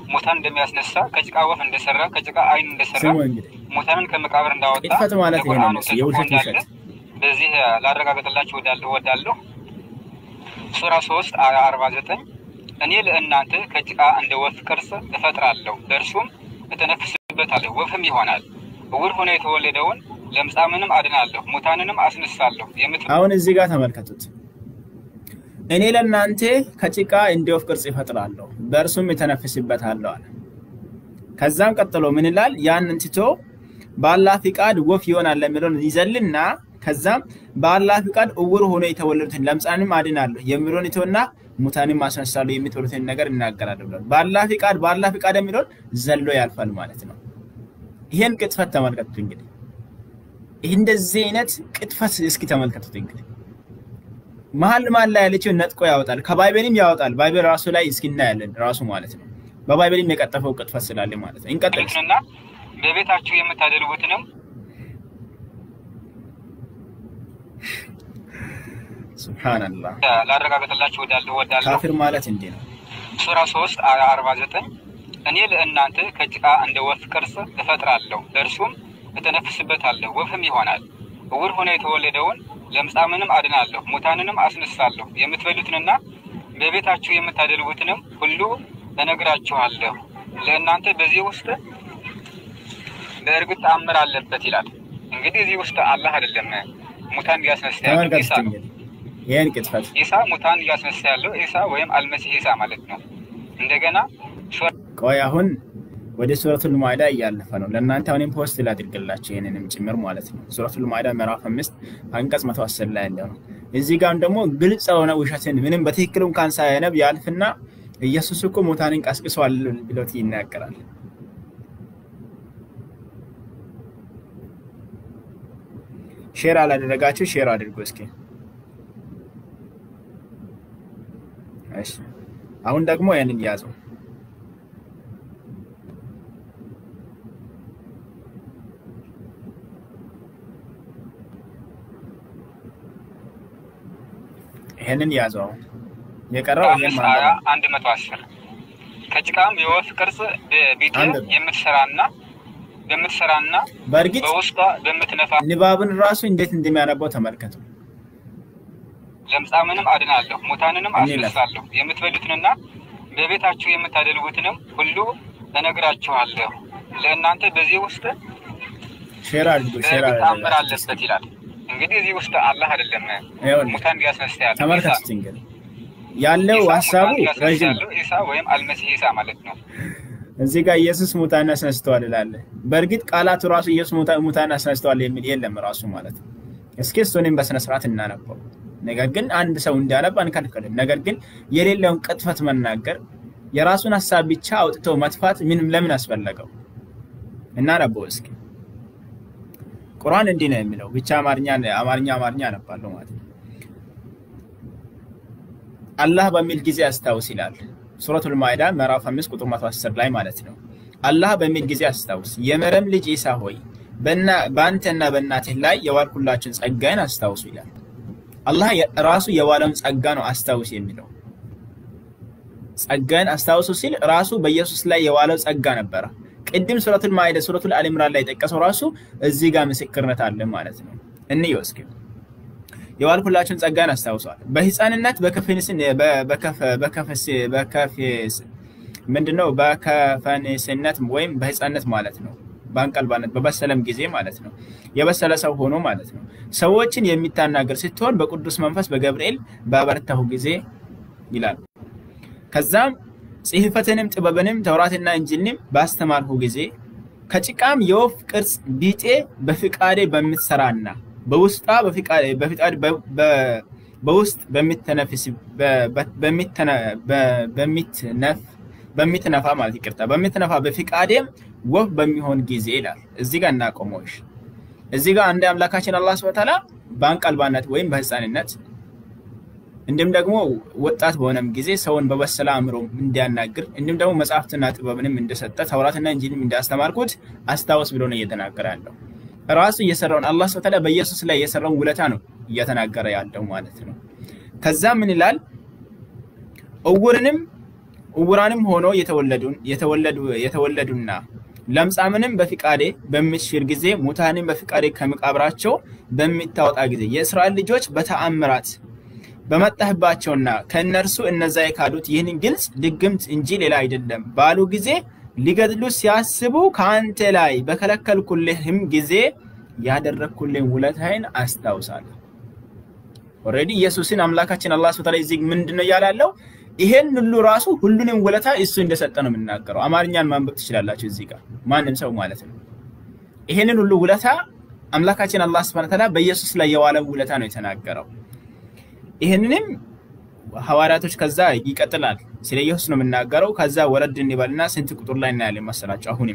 A: ሙታን እንደሚያስነሳ ከጭቃ ወፍ እንደሰራ ከጭቃ አይን እንደሰራ ሙታንን ከመቃብር እንዳወጣ
B: ቅጥፈት ማለት ይሄ ነው የውሸት ውሸት
A: በዚህ ላረጋግጥላችሁ ወዳለሁ ሱራ ሶስት አያ አርባ ዘጠኝ እኔ ለእናንተ ከጭቃ እንደ ወፍ ቅርጽ እፈጥራለሁ በእርሱም እተነፍስበታለሁ ወፍም ይሆናል እውር ሆኖ የተወለደውን ለምጻምንም አድናለሁ ሙታንንም አስነሳለሁ
B: አሁን እዚህ ጋር ተመልከቱት እኔ ለእናንተ ከጭቃ እንደ ወፍ ቅርጽ እፈጥራለሁ በእርሱም እተነፍስበታለሁ አለ ከዛም ቀጥሎ ምን ይላል ያንን ትቶ በአላህ ፍቃድ ወፍ ይሆናል ለሚለው ይዘልና ከዛም በአላህ ፍቃድ እውር ሆኖ የተወለዱትን ለምጻንም አድናለሁ የሚለውን ይተውና ሙታንም አስነሳለሁ የሚተውሉትን ነገር እናገራለሁ ብሏል በአላህ ፍቃድ በአላህ ፍቃድ የሚለውን ዘሎ ያልፋል ማለት ነው ይሄን ቅጥፈት ተመልከቱት እንግዲህ ይሄ እንደዚህ አይነት ቅጥፈት እስኪ ተመልከቱት እንግዲህ መሐል መሐል ላይ ያለችው ነጥቆ ያወጣል ከባይብልም ያወጣል ባይብል ራሱ ላይ እስኪና ያለን ራሱ ማለት ነው በባይብልም የቀጠፈው ቅጥፈት ስላለ ማለት ነው እንቀጥልና
A: በቤታችሁ የምታደርጉትንም
B: ሱብሃንአላህ
A: ላረጋግጥላችሁ ወዳለሁ
B: ካፊር ማለት እንዴ ነው
A: ሱራ ሶስት አያ አርባ ዘጠኝ እኔ ለእናንተ ከጭቃ እንደ ወፍ ቅርጽ እፈጥራለሁ በእርሱም እተነፍስበታለሁ ወፍም ይሆናል እውር ሆኖ የተወለደውን ለምጻምንም አድናለሁ ሙታንንም አስነሳለሁ የምትበሉትንና በቤታችሁ የምታደርጉትንም ሁሉ እነግራችኋለሁ ለእናንተ በዚህ ውስጥ በእርግጥ ተአምር አለበት ይላል እንግዲህ እዚህ ውስጥ አላህ አይደለም ሙታን ያስነሳያለው ኢሳ
B: ይሄን ቅጥፈት
A: ኢሳ ሙታን ያስነሳያለው ኢሳ ወይም አልመሲህ ኢሳ ማለት ነው እንደገና
B: ቆይ አሁን ወደ ሱረቱል ማኢዳ ያለፈ ነው ለእናንተ አሁንም ፖስት ላድርግላችሁ ይሄንንም ጭምር ማለት ነው ሱረቱል ማኢዳ ምዕራፍ አምስት አንቀጽ መቶ አስር ላይ ያለው ነው እዚህ ጋር ደግሞ ግልጽ ሆነ ውሸትን ምንም በትክክል እንኳን ሳያነብ ያልፍና ኢየሱስ እኮ ሙታንን ቀስቅሷል ብሎት ይናገራል ሼር አላደረጋችሁ ሼር አድርጉ እስኪ እሺ አሁን ደግሞ ያንን ያዘው ይሄንን ያዘው የቀረው ይሄን ማለት
A: አንድ መቶ አስር ከጭቃም የወፍ ቅርጽ በቤት የምትሰራና በምትሰራና
B: በርግጥ
A: በውስጧ በምትነፋ
B: ንባብን ራሱ እንዴት እንደሚያነባው ተመልከቱ
A: ለምጻምንም አድናለሁ ሙታንንም አስነሳለሁ የምትበሉትንና በቤታችሁ የምታደርጉትንም ሁሉ እነግራችኋለሁ ለእናንተ በዚህ ውስጥ
B: ሼር አድርጉ ሼር
A: ተአምር አለበት ይላል እንግዲህ እዚህ ውስጥ አላህ አይደለም ሙታን ያስነሳያለው
B: ተመልከቱ እንግዲህ ያለው ሐሳቡ ረጅም
A: ኢሳ ወይም አልመሲህ ኢሳ ማለት ነው
B: እዚህ ጋር ኢየሱስ ሙታን አስነስተዋል ይላል በርግጥ ቃላቱ ራሱ ኢየሱስ ሙታን አስነስተዋል የሚል የለም ራሱ ማለት ነው እስኪ እሱንም በስነ ስርዓት እናነበው ነገር ግን አንድ ሰው እንዲያነብ አንከልከልም ነገር ግን የሌለውን ቅጥፈት መናገር የራሱን ሐሳብ ብቻ አውጥቶ መጥፋት ምንም ለምን አስፈልገው እናነበው እስኪ ቁርአን እንዲህ ነው የሚለው ብቻ አማርኛ አማርኛ አማርኛ አነባለሁ ማለት ነው አላህ በሚል ጊዜ አስታውስ ይላል ሱረቱል ማኢዳ ምዕራፍ አምስት ቁጥር መቶ አስር ላይ ማለት ነው አላህ በሚል ጊዜ አስታውስ የመረም ልጅ ኢሳ ሆይ በእና በአንተና በእናትህ ላይ የዋልኩላችሁን ጸጋን አስታውሱ ይላል አላህ ራሱ የዋለውን ጸጋ ነው አስታውስ የሚለው ጸጋን አስታውሱ ሲል ራሱ በኢየሱስ ላይ የዋለው ጸጋ ነበር ቅድም ሱረቱል ማኢዳ ሱረቱል አሊ ኢምራን ላይ ተቀሰው ራሱ እዚህ ጋር ምስክርነት አለ ማለት ነው እንየው እስኪ የዋልኩላችሁን ጸጋን አስታውሷል በህፃንነት በከፈንስን በከፈ በከፈስ በከፈስ ምንድነው በከፈንስነት ወይም በህፃንነት ማለት ነው ባንቀልባነት በበሰለም ጊዜ ማለት ነው የበሰለ ሰው ሆኖ ማለት ነው ሰዎችን የሚታናገር ስትሆን በቅዱስ መንፈስ በገብርኤል ባበረታሁ ጊዜ ይላል ከዛም ጽሕፈትንም ጥበብንም ተውራትና እንጂልንም ባስተማርሁ ጊዜ ከጭቃም የወፍ ቅርጽ ቢጤ በፍቃዴ በምትሰራና በውስጣ በፍቃዴ በፍቃድ በውስጥ በሚተነፍስ በሚተነ በሚትነፍ በሚትነፋ ማለት ይቅርታ በሚትነፋ በፍቃዴም ወፍ በሚሆን ጊዜ ይላል እዚህ ጋር እናቆመውሽ እዚህ ጋር አንድ አምላካችን አላህ Subhanahu Wa Ta'ala ባንቀልባነት ወይም በህፃንነት እንደም ደግሞ ወጣት በሆነም ጊዜ ሰውን በበሰለ አእምሮ እንዲያናግር እንደም ደግሞ መጻፍትና ጥበብንም እንደሰጠ ተውራትና እንጂልንም እንዳስተማርኩት አስታውስ ብሎ ነው እየተናገረ ያለው ራሱ እየሰራውን አላህ Subhanahu Wa Ta'ala በኢየሱስ ላይ የሰራውን ውለታ ነው እየተናገረ ያለው ማለት ነው ከዛ ምን ይላል እውርንም እውራንም ሆኖ የተወለዱን የተወለዱ የተወለዱና ለምጻምንም በፍቃዴ በሚሽር ጊዜ ሙታንም በፍቃዴ ከመቃብራቸው በሚታወጣ ጊዜ የእስራኤል ልጆች በተአምራት በመጣህባቸውና ከነርሱ እነዛ የካዱት ይህን ግልጽ ድግምት እንጂ ሌላ አይደለም ባሉ ጊዜ ሊገድሉ ሲያስቡ ካንተ ላይ በከለከልኩልህም ጊዜ ያደረኩልህን ውለታዬን አስታውሳለሁ። ኦሬዲ ኢየሱስን አምላካችን አላህ ሱብሓነሁ ወተዓላ እዚህ ምንድነው ያላለው? ይሄን ሁሉ ራሱ ሁሉንም ውለታ እሱ እንደሰጠ ነው የምናገረው። አማርኛን ማንበብ ትችላላችሁ እዚህ ጋር ማንንም ሰው ማለት ነው። ይሄንን ሁሉ ውለታ አምላካችን አላህ ሱብሓነሁ ወተዓላ በኢየሱስ ላይ የዋለው ውለታ ነው የተናገረው። ይሄንንም ሐዋርያቶች ከዛ ይቀጥላል ስለ ኢየሱስ ነው የምናገረው። ከዛ ወረድ እንበልና ስንት ቁጥር ላይ እናያለን መሰላችሁ? አሁንም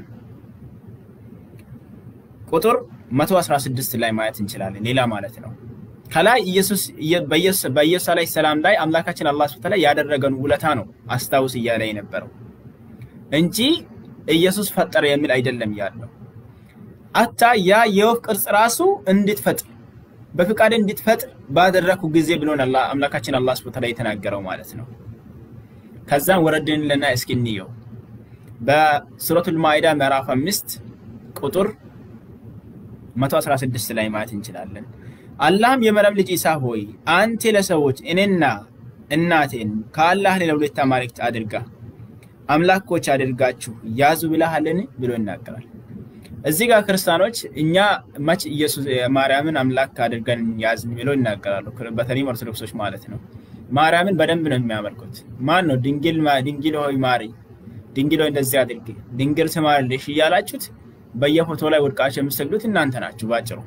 B: ቁጥር መቶ አስራ ስድስት ላይ ማየት እንችላለን። ሌላ ማለት ነው ከላይ ኢየሱስ በኢየሱስ በኢየሱስ አለይሂ ሰላም ላይ አምላካችን አላህ ሱብሓነሁ ወተዓላ ያደረገውን ውለታ ነው አስታውስ እያለ የነበረው እንጂ ኢየሱስ ፈጠረ የሚል አይደለም ያለው። አታ ያ የወፍ ቅርጽ ራሱ እንድትፈጥር በፍቃድ እንድትፈጥር ባደረኩ ጊዜ ብሎን አላህ አምላካችን አላህ ሱብሓነሁ ወተዓላ የተናገረው ማለት ነው። ከዛም ወረድን ለና እስኪንየው በሱረቱል ማኢዳ ምዕራፍ አምስት ቁጥር መቶ አስራ ስድስት ላይ ማየት እንችላለን። አላህም የመርየም ልጅ ኢሳ ሆይ አንተ ለሰዎች እኔና እናቴን ከአላህ ሌላ ሁለት አማልክት አድርጋ አምላኮች አድርጋችሁ ያዙ ብለሃልን ብሎ ይናገራል። እዚህ ጋር ክርስቲያኖች እኛ ማች ኢየሱስ ማርያምን አምላክ አድርገን ያዝን ብሎ ይናገራሉ። በተለይ ኦርቶዶክሶች ማለት ነው። ማርያምን በደንብ ነው የሚያመልኩት። ማን ነው ድንግል ድንግል ሆይ ማሪ ድንግል ሆይ እንደዚህ አድርጊ ድንግል ስማልሽ እያላችሁት በየፎቶ ላይ ወድቃችሁ የምትሰግዱት እናንተ ናችሁ ባጭሩ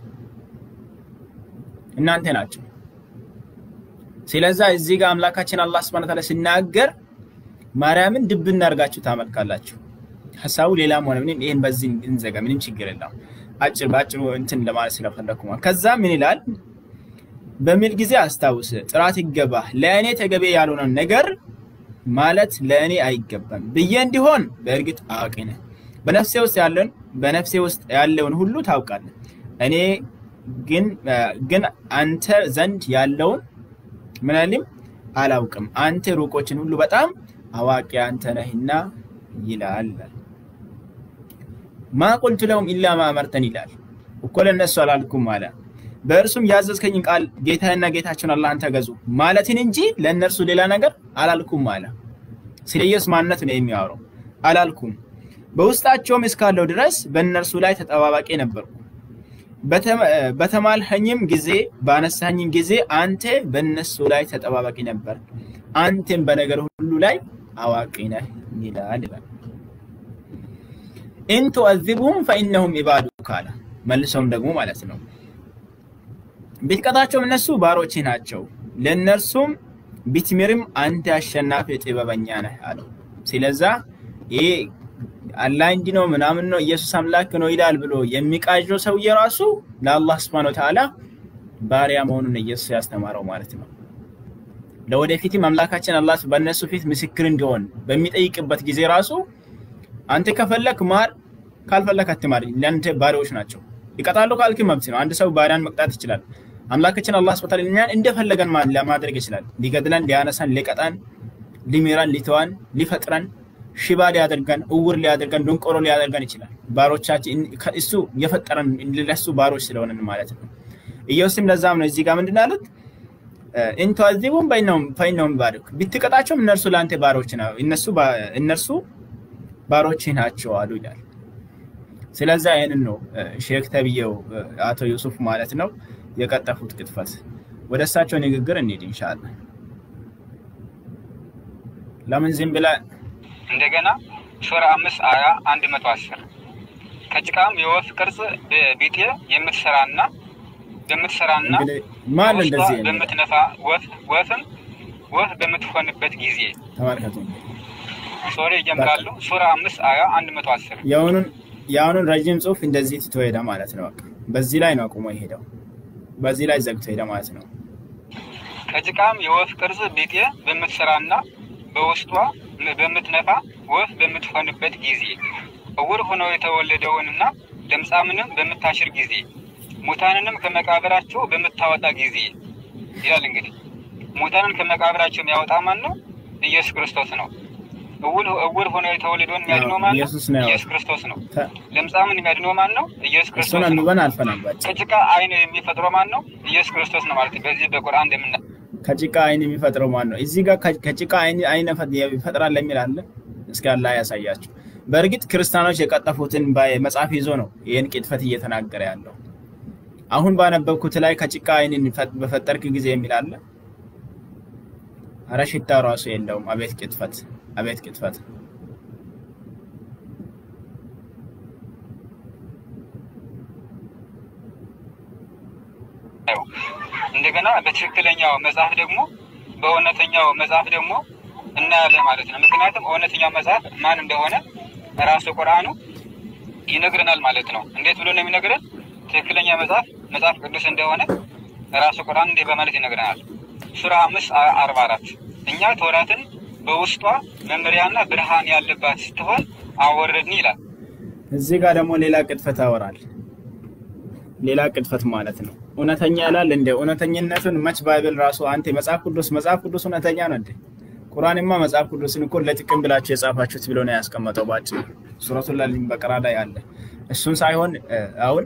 B: እናንተ ናችሁ። ስለዚህ እዚህ ጋር አምላካችን አላህ ሱብሓነሁ ወተዓላ ሲናገር ማርያምን ድብና አርጋችሁ ታመልካላችሁ። ሐሳቡ ሌላም ሆነ ምን ይሄን በዚህ እንዘጋ ምንም ችግር የለም። አጭር ባጭሩ እንትን ለማለት ስለፈለኩ ከዛ ምን ይላል በሚል ጊዜ አስታውስ ጥራት ይገባ ለእኔ ተገቢ ያልሆነ ነገር ማለት ለእኔ አይገባም ብዬ እንዲሆን በእርግጥ አዋቂ ነኝ። በነፍሴ ውስጥ ያለውን በነፍሴ ውስጥ ያለውን ሁሉ ታውቃለህ። እኔ ግን ግን አንተ ዘንድ ያለውን ምንንም አላውቅም። አንተ ሩቆችን ሁሉ በጣም አዋቂ አንተ ነህና ይላል። ማ قلت لهم الا ما امرتني ይላል እኮ ለነሱ አላልኩም አለ። በእርሱም ያዘዝከኝ ቃል ጌታና ጌታችን አላህን ተገዙ ማለትን እንጂ ለነርሱ ሌላ ነገር አላልኩም አለ። ስለ ኢየሱስ ማንነት ነው የሚያወራው። አላልኩም በውስጣቸውም እስካለው ድረስ በእነርሱ ላይ ተጠባባቂ ነበርኩ። በተማልኸኝም ጊዜ ባነሳኸኝም ጊዜ አንተ በእነሱ ላይ ተጠባባቂ ነበር። አንተም በነገር ሁሉ ላይ አዋቂ ነህ ይላል። እንቱ አዝቡም فانهم عبادك አለ። መልሰውም ደግሞ ማለት ነው ቢትቀጣቸው እነሱ ባሮች ናቸው ለነርሱም ቢትምርም አንተ አሸናፊ ጥበበኛ ነህ አለ። ስለዚህ ይሄ አላህ እንዲ ነው ምናምን ነው ኢየሱስ አምላክ ነው ይላል ብሎ የሚቃጀው ሰው የራሱ ለአላህ Subhanahu Wa Ta'ala ባሪያ መሆኑን ኢየሱስ ያስተማረው ማለት ነው። ለወደፊትም አምላካችን አላህ በእነሱ ፊት ምስክር እንዲሆን በሚጠይቅበት ጊዜ ራሱ አንተ ከፈለክ ማር ካልፈለክ አትማር ለአንተ ባሪያዎች ናቸው። ይቀጣሉ ካልክ መብት ነው። አንድ ሰው ባሪያን መቅጣት ይችላል። አምላካችን አላህ Subhanahu Wa Ta'ala እንደፈለገን ማን ለማድረግ ይችላል። ሊገድለን ሊያነሳን ሊቀጣን ሊሚራን ሊተዋን ሊፈጥረን ሽባ ሊያደርገን እውር ሊያደርገን ድንቆሮ ሊያደርገን ይችላል። ባሮቻችን እሱ የፈጠረን ለሱ ባሮች ስለሆነን ማለት ነው። ኢየሱስም ለዛም ነው እዚህ ጋር ምንድነው አሉት እንቱ አዝቡም በእነም ፈይነም ባርክ ቢትቀጣቸውም እነርሱ ላንተ ባሮች ነው እነሱ እነርሱ ባሮች ናቸው አሉ ይላል። ስለዚህ አይነን ነው ሼክ ተብየው አቶ ዩሱፍ ማለት ነው የቀጠፉት ቅጥፈት። ወደሳቸው ንግግር እንሂድ ኢንሻአላህ። ለምን ዝም ብላ
A: እንደገና ሱራ አምስት አያ አንድ መቶ አስር ከጭቃም የወፍ ቅርጽ ቢጤ የምትሰራና በምትሰራና
B: ማን እንደዚህ
A: በምትነፋ ወፍ ወፍም ወፍ በምትሆንበት ጊዜ
B: ተመልከቱ።
A: ሱራ ይጀምራሉ። ሱራ አምስት አያ አንድ መቶ አስር
B: ያውኑን ያውኑን ረጅም ጽሁፍ እንደዚህ ትተወይዳ ማለት ነው። በቃ በዚህ ላይ ነው አቁሞ ይሄዳው በዚህ ላይ ዘግቶ ሄዳ ማለት ነው።
A: ከጭቃም የወፍ ቅርጽ ቢጤ በምትሰራና በውስጧ በምትነፋ ወፍ በምትሆንበት ጊዜ እውር ሆኖ የተወለደውንና ለምጻምንም በምታሽር ጊዜ ሙታንንም ከመቃብራቸው በምታወጣ ጊዜ ይላል። እንግዲህ ሙታንን ከመቃብራቸው የሚያወጣ ማን ነው? ኢየሱስ ክርስቶስ ነው። እውል እውል ሆኖ የተወለደውን የሚያድነው ማን ነው? ኢየሱስ ክርስቶስ ነው። ለምጻምን የሚያድነው ማን ነው? ኢየሱስ ክርስቶስ ነው።
B: እሱን አልፈናባችሁ።
A: ከጭቃ አይን የሚፈጥረው ማን ነው? ኢየሱስ ክርስቶስ ነው ማለት በዚህ በቁርአን እንደምና
B: ከጭቃ አይን የሚፈጥረው ማን ነው? እዚህ ጋር ከጭቃ አይን አይን ይፈጥራል የሚል አለ። እስኪ አላህ ያሳያችሁ። በእርግጥ ክርስቲያኖች የቀጠፉትን መጽሐፍ ይዞ ነው ይሄን ቅጥፈት እየተናገረ ያለው። አሁን ባነበብኩት ላይ ከጭቃ አይንን በፈጠርክ ጊዜ የሚል አለ። አረ ሽታ ራሱ የለውም። አቤት ቅጥፈት! አቤት ቅጥፈት!
A: እንደገና በትክክለኛው መጽሐፍ ደግሞ በእውነተኛው መጽሐፍ ደግሞ እናያለን ማለት ነው። ምክንያቱም እውነተኛው መጽሐፍ ማን እንደሆነ ራሱ ቁርአኑ ይነግረናል ማለት ነው። እንዴት ብሎ ነው የሚነግረን? ትክክለኛ መጽሐፍ መጽሐፍ ቅዱስ እንደሆነ ራሱ ቁርአን እንደ በማለት ይነግረናል። ሱራ አምስት አርባ አራት እኛ ተውራትን በውስጧ መመሪያና ብርሃን ያለባት ስትሆን አወረድን ይላል።
B: እዚህ ጋር ደግሞ ሌላ ቅጥፈት አወራል። ሌላ ቅጥፈት ማለት ነው። እውነተኛ ያላል እንደ እውነተኝነቱን መች ባይብል ራሱ አንተ መጽሐፍ ቅዱስ መጽሐፍ ቅዱስ እውነተኛ ነው እንዴ? ቁርአንማ መጽሐፍ ቅዱስን እኮ ለጥቅም ብላችሁ የጻፋችሁት ብሎ ነው ያስቀመጠው ባጭ ሱረቱል በቀራ ላይ አለ። እሱን ሳይሆን አሁን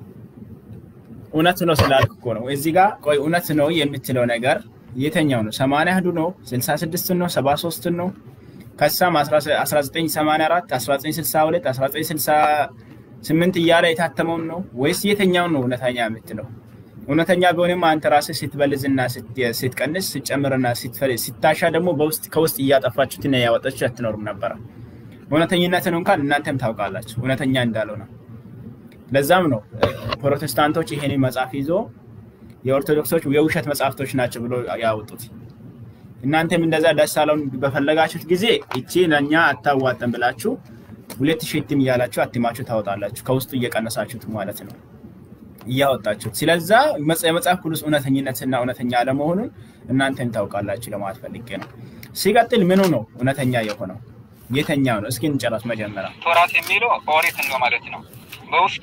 B: እውነት ነው ስላልክ እኮ ነው እዚህ ጋር ቆይ እውነት ነው የምትለው ነገር የተኛው ነው? ሰማንያ አንድ ነው? ስልሳ ስድስት ነው? ሰባ ሶስት ነው? ከሳም አስራ ዘጠኝ ሰማንያ አራት አስራ ዘጠኝ ስልሳ ሁለት አስራ ዘጠኝ ስልሳ ስምንት እያለ የታተመው ነው ወይስ የተኛው ነው እውነተኛ የምትለው? እውነተኛ ቢሆንም አንተ ራስህ ስትበልዝና ስትቀንስ ስትጨምርና ስትፈልስ ስታሻ ደግሞ በውስጥ ከውስጥ እያጠፋችሁት ነው ያወጣችሁ አትኖርም ነበር። እውነተኝነትን እንኳን እናንተም ታውቃላችሁ እውነተኛ እንዳልሆነ። ለዛም ነው ፕሮቴስታንቶች ይሄንን መጽሐፍ ይዞ የኦርቶዶክሶች የውሸት መጽሐፍቶች ናቸው ብሎ ያወጡት። እናንተም እንደዛ ደሳላውን በፈለጋችሁት ጊዜ እቺ ለኛ አታዋጣም ብላችሁ ሁለት ሺህ እትም ያላችሁ አትማችሁ ታወጣላችሁ ከውስጡ እየቀነሳችሁት ማለት ነው እያወጣችሁት። ስለዛ የመጽሐፍ ቅዱስ እውነተኝነትና እውነተኛ አለመሆኑን እናንተም ታውቃላችሁ ለማለት ፈልጌ ነው። ሲቀጥል ምኑ ነው እውነተኛ የሆነው? የተኛው ነው? እስኪ እንጨርስ መጀመሪያ።
A: ተውራት የሚለው ኦሪት ነው ማለት ነው። በውስጧ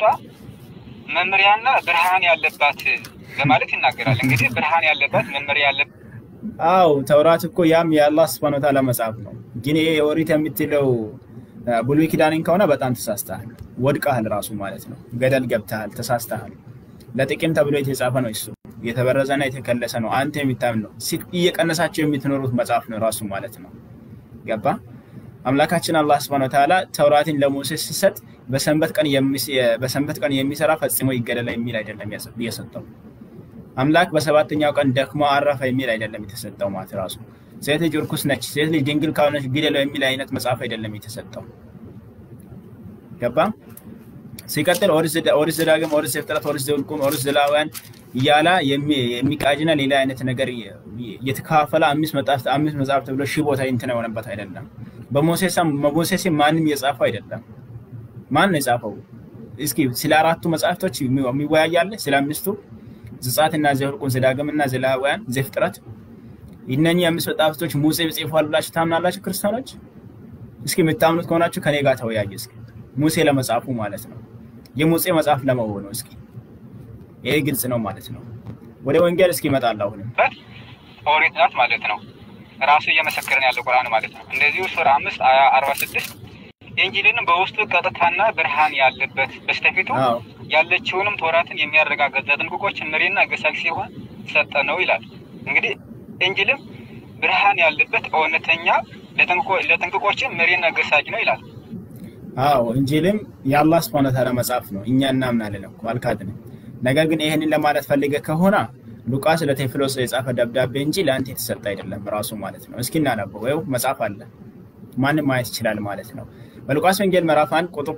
A: መመሪያና ብርሃን ያለባት ለማለት ይናገራል። እንግዲህ ብርሃን ያለባት መመሪያ ያለባት
B: አው ተውራት እኮ ያም የአላህ Subhanahu Wa Ta'ala መጽሐፍ ነው። ግን ይሄ ኦሪት የምትለው ብሉይ ኪዳንን ከሆነ በጣም ተሳስተሃል፣ ወድቀሃል ራሱ ማለት ነው። ገደል ገብተሃል፣ ተሳስተሃል። ለጥቅም ተብሎ የተጻፈ ነው እሱ። የተበረዘና የተከለሰ ነው። አንተ የምታምነው እየቀነሳቸው የምትኖሩት መጽሐፍ ነው ራሱ ማለት ነው። ገባ? አምላካችን አላህ Subhanahu Wa Ta'ala ተውራትን ለሙሴ ሲሰጥ በሰንበት ቀን በሰንበት ቀን የሚሰራ ፈጽሞ ይገደል የሚል አይደለም የሰጠው። አምላክ በሰባተኛው ቀን ደክሞ አረፈ የሚል አይደለም የተሰጠው ማለት ራሱ። ሴት ልጅ ርኩስ ነች፣ ሴት ልጅ ድንግል ካልሆነች ግደለው የሚል አይነት መጽሐፍ አይደለም የተሰጠው። ገባ? ሲቀጥል ኦሪት ዘዳግም፣ ኦሪት ዘፍጥረት፣ ኦሪት ዘኍልቍ፣ ኦሪት ዘሌዋውያን እያለ የሚቃጅና ሌላ አይነት ነገር የተካፈለ አምስት መጽሐፍት አምስት መጽሐፍት ተብሎ ሺህ ቦታ እንትን የሆነበት አይደለም። በሞሴስም በሞሴስም ማንም የጻፈው አይደለም። ማን ነው የጻፈው? እስኪ ስለ አራቱ መጽሐፍቶች የሚወያያል? ስለ አምስቱ ዘጸአትና ዘኍልቍ፣ ዘዳግምና ዘሌዋውያን፣ ዘፍጥረት እነኚህ አምስት መጽሐፍቶች ሙሴ ጽፏል ብላችሁ ታምናላችሁ ክርስቲያኖች? እስኪ የምታምኑት ከሆናችሁ ከኔ ጋር ተወያዩ እስኪ። ሙሴ ለመጻፉ ማለት ነው የሙሴ መጽሐፍ ለመሆኑ እስኪ ይሄ ግልጽ ነው ማለት ነው። ወደ ወንጌል እስኪ ይመጣል አሁን
A: ኦሪት ናት ማለት ነው። ራሱ እየመሰከረን ያለው ቁርአን ማለት ነው። እንደዚሁ ሱራ አምስት አርባ ስድስት ኢንጂልን በውስጡ ቀጥታና ብርሃን ያለበት በስተፊቱ ያለችውንም ተውራትን የሚያረጋግጥ ጥንቅቆችን መሪና ገሳጭ ሲሆን ሰጠ ነው ይላል። እንግዲህ ኢንጂልም ብርሃን ያለበት እውነተኛ ለጥንቅቆችን መሪና ገሳጭ ነው ይላል።
B: አዎ ኢንጂልም የአላህ Subhanahu Wa Ta'ala መጽሐፍ ነው። እኛ እናምናለን እኮ አልካድንም። ነገር ግን ይሄንን ለማለት ፈልገ ከሆነ ሉቃስ ለቴዎፍሎስ የጻፈ ደብዳቤ እንጂ ለአንተ የተሰጠ አይደለም ራሱ ማለት ነው። እስኪ እናነበው። ወይ መጽሐፍ አለ ማንም ማየት ይችላል ማለት ነው። በሉቃስ ወንጌል ምዕራፍ አንድ ቁጥር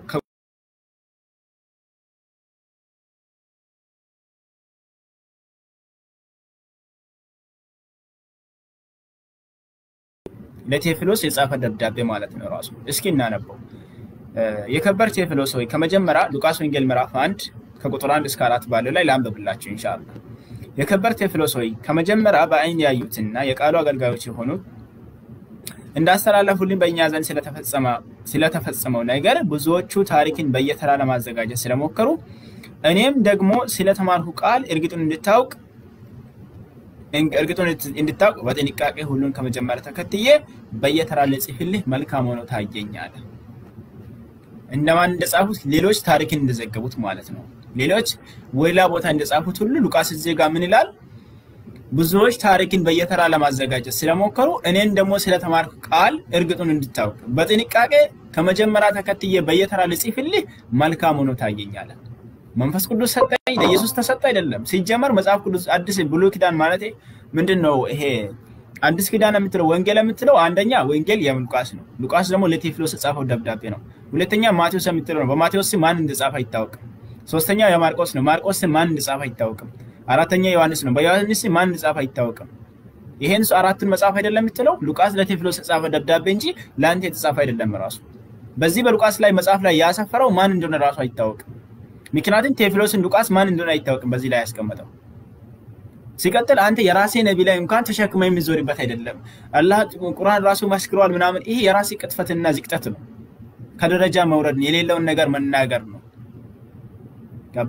B: ለቴዎፍሎስ የጻፈ ደብዳቤ ማለት ነው ራሱ። እስኪ እናነበው። የከበረ ቴዎፍሎስ ሆይ ከመጀመሪያ ሉቃስ ወንጌል ምዕራፍ አንድ ከቁጥር አንድ እስከ አራት ባለው ላይ ላንብብላችሁ ኢንሻአላህ። የከበረ ቴዎፍሎስ ሆይ ከመጀመሪያ በአይን ያዩትና የቃሉ አገልጋዮች የሆኑ እንዳስተላለፉልኝ በእኛ ዘንድ ስለተፈጸመ ስለተፈጸመው ነገር ብዙዎቹ ታሪክን በየተራ ለማዘጋጀት ስለሞከሩ እኔም ደግሞ ስለተማርኩ ቃል እርግጡን እንድታውቅ እርግጡን እንድታውቅ በጥንቃቄ ሁሉን ከመጀመሪያ ተከትዬ በየተራ ልጽፍልህ መልካም ሆኖ ታየኛለ እንደማን እንደጻፉት ሌሎች ታሪክን እንደዘገቡት ማለት ነው ሌሎች ወይላ ቦታ እንደጻፉት ሁሉ ሉቃስ እዚህ ጋር ምን ይላል ብዙዎች ታሪክን በየተራ ለማዘጋጀት ስለሞከሩ እኔን ደግሞ ስለተማርኩ ቃል እርግጡን እንድታውቅ በጥንቃቄ ከመጀመሪያ ተከትዬ በየተራ ልጽፍልህ መልካም ሆኖ ታየኛለ መንፈስ ቅዱስ ሰጠኝ ለኢየሱስ ተሰጠ አይደለም ሲጀመር መጽሐፍ ቅዱስ አዲስ ብሉይ ኪዳን ማለት ምንድነው ይሄ አዲስ ኪዳን የምትለው ወንጌል የምትለው አንደኛ ወንጌል የሉቃስ ነው ሉቃስ ደግሞ ለቴዎፍሎስ ጻፈው ደብዳቤ ነው ሁለተኛ ማቴዎስ የምትለው ነው በማቴዎስ ማን እንደጻፈ አይታወቅም ሶስተኛ የማርቆስ ነው ማርቆስ ማን እንደጻፈ አይታወቅም አራተኛ ዮሐንስ ነው በዮሐንስ ማን እንደጻፈ አይታወቅም ይሄን አራቱን መጽሐፍ አይደለም የምትለው ሉቃስ ለቴዎፍሎስ ጻፈ ደብዳቤ እንጂ ላንተ የተጻፈ አይደለም ራሱ በዚህ በሉቃስ ላይ መጽሐፍ ላይ ያሰፈረው ማን እንደሆነ ራሱ አይታወቅም ምክንያቱም ቴዎፍሎስን ሉቃስ ማን እንደሆነ አይታወቅም በዚህ ላይ ያስቀመጠው ሲቀጥል አንተ የራሴ ነብይ ላይ እንኳን ተሸክመ የሚዞርበት አይደለም አላህ ቁርአን ራሱ መስክሯል ምናምን ይሄ የራሴ ቅጥፈትና ዝቅጠት ነው ከደረጃ መውረድ የሌለውን ነገር መናገር ነው ገባ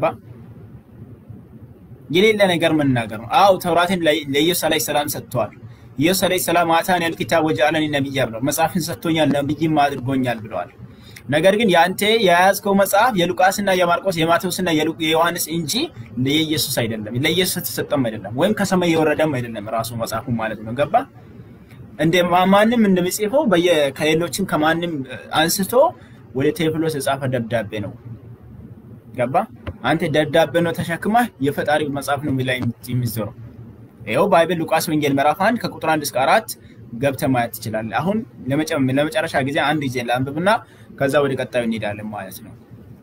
B: የሌለ ነገር መናገር ነው አው ተውራትን ለኢየሱስ አለይሂ ሰላም ሰጥቷል ኢየሱስ አለይሂ ሰላም አታን الكتاب وجعلني نبيا ብሎ መጽሐፍን ሰጥቶኛል ነብይም አድርጎኛል ብለዋል ነገር ግን ያንተ ያያዝከው መጽሐፍ የሉቃስና የማርቆስ የማቴዎስና የዮሐንስ እንጂ ለኢየሱስ አይደለም ለኢየሱስ ተሰጠም አይደለም ወይም ከሰማይ የወረደም አይደለም ራሱ መጽሐፉ ማለት ነው ገባ እንደ ማንንም እንደሚጽፈው በየከሌሎችን ከማንንም አንስቶ ወደ ቴዎፍሎስ የጻፈ ደብዳቤ ነው ገባ አንተ ደብዳቤ ነው ተሸክማ የፈጣሪ መጽሐፍ ነው ሚላይ የሚዞረው ይሄው ባይብል ሉቃስ ወንጌል ምዕራፍ አንድ ከቁጥር አንድ እስከ አራት ገብተ ማየት ይችላል አሁን ለመጨረሻ ጊዜ አንድ ጊዜ ላንብብና ከዛ ወደ ቀጣዩ እንሄዳለን ማለት ነው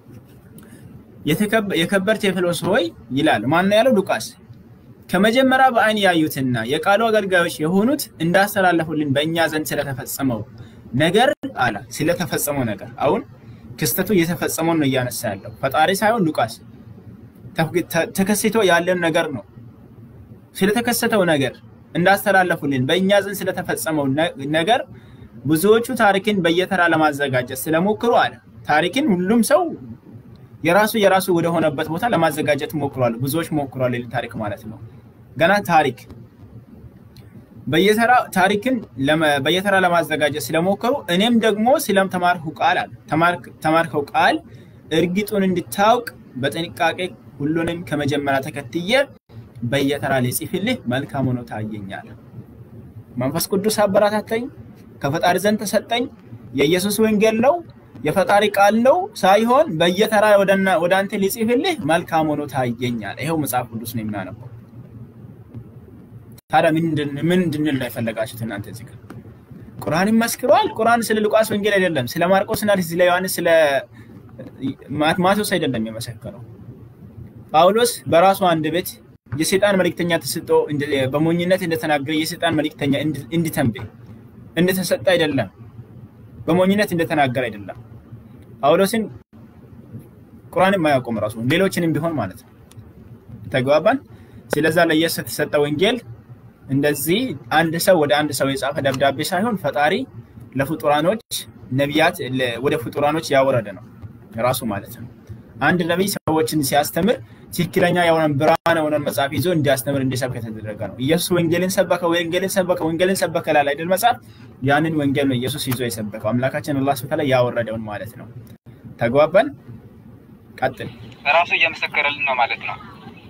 B: የከበር ቴዎፍሎስ ሆይ ይላል ማን ነው ያለው ሉቃስ ከመጀመሪያ በአይን ያዩትና የቃሉ አገልጋዮች የሆኑት እንዳስተላለፉልን በእኛ ዘንድ ስለተፈጸመው ነገር አላ ስለተፈጸመው ነገር አሁን ክስተቱ የተፈጸመው ነው ያነሳ ያለው ፈጣሪ ሳይሆን ሉቃስ ተከስቶ ያለው ነገር ነው ስለተከሰተው ነገር እንዳስተላለፉልን በእኛ ዘንድ ስለተፈጸመው ነገር ብዙዎቹ ታሪክን በየተራ ለማዘጋጀት ስለሞክሩ አለ ታሪክን ሁሉም ሰው የራሱ የራሱ ወደ ሆነበት ቦታ ለማዘጋጀት ሞክሯል ብዙዎች ሞክሯል ለታሪክ ማለት ነው ገና ታሪክ በየተራ ታሪክን በየተራ ለማዘጋጀት ስለሞክሩ እኔም ደግሞ ስለም ተማርኩ ቃል አለ ተማርክ ተማርከው ቃል እርግጡን እንድታውቅ በጥንቃቄ ሁሉንም ከመጀመሪያ ተከትዬ በየተራ ለጽፍልህ መልካም ሆኖ ታየኛል መንፈስ ቅዱስ አበራታተኝ ከፈጣሪ ዘንድ ተሰጠኝ የኢየሱስ ወንጌል ነው የፈጣሪ ቃል ነው ሳይሆን በየተራ ወደና ወዳንተ ለጽፍልህ መልካም ሆኖ ታየኛል ይሄው መጽሐፍ ቅዱስ ነው የሚያነበው ታዲያ ምንድን ምንድን ነው የፈለጋችሁት እናንተ እዚህ ጋር ቁርአንን መስክሯል ቁርአን ስለ ሉቃስ ወንጌል አይደለም ስለ ማርቆስና ስለ ዮሐንስ ስለ ማቴዎስ አይደለም የመሰከረው ጳውሎስ በራሱ አንድ ቤት የሰይጣን መልእክተኛ ተሰጥቶ በሞኝነት እንደተናገረ የሰይጣን መልእክተኛ እንድተንበይ እንደተሰጠ አይደለም በሞኝነት እንደተናገረ አይደለም ጳውሎስን ቁርአንን ማያቆም ራሱ ሌሎችንም ቢሆን ማለት ነው ተግባባን ስለዛ ለኢየሱስ ተሰጠ ወንጌል እንደዚህ አንድ ሰው ወደ አንድ ሰው የጻፈ ደብዳቤ ሳይሆን ፈጣሪ ለፍጡራኖች ነቢያት ወደ ፍጡራኖች ያወረደ ነው ራሱ ማለት ነው አንድ ነብይ ሰዎችን ሲያስተምር ትክክለኛ የሆነ ብርሃን የሆነ መጽሐፍ ይዞ እንዲያስተምር እንዲሰብክ ተደረገ ነው ኢየሱስ ወንጌልን ሰበከ ወንጌልን ሰበከ ወንጌልን ሰበከ ላይ አይደል መጽሐፍ ያንን ወንጌል ነው ኢየሱስ ይዞ የሰበከው አምላካችን አላህ Subhanahu ያወረደው ማለት ነው ተግባባን ቀጥል
A: ራሱ እየመሰከረልን ነው ማለት ነው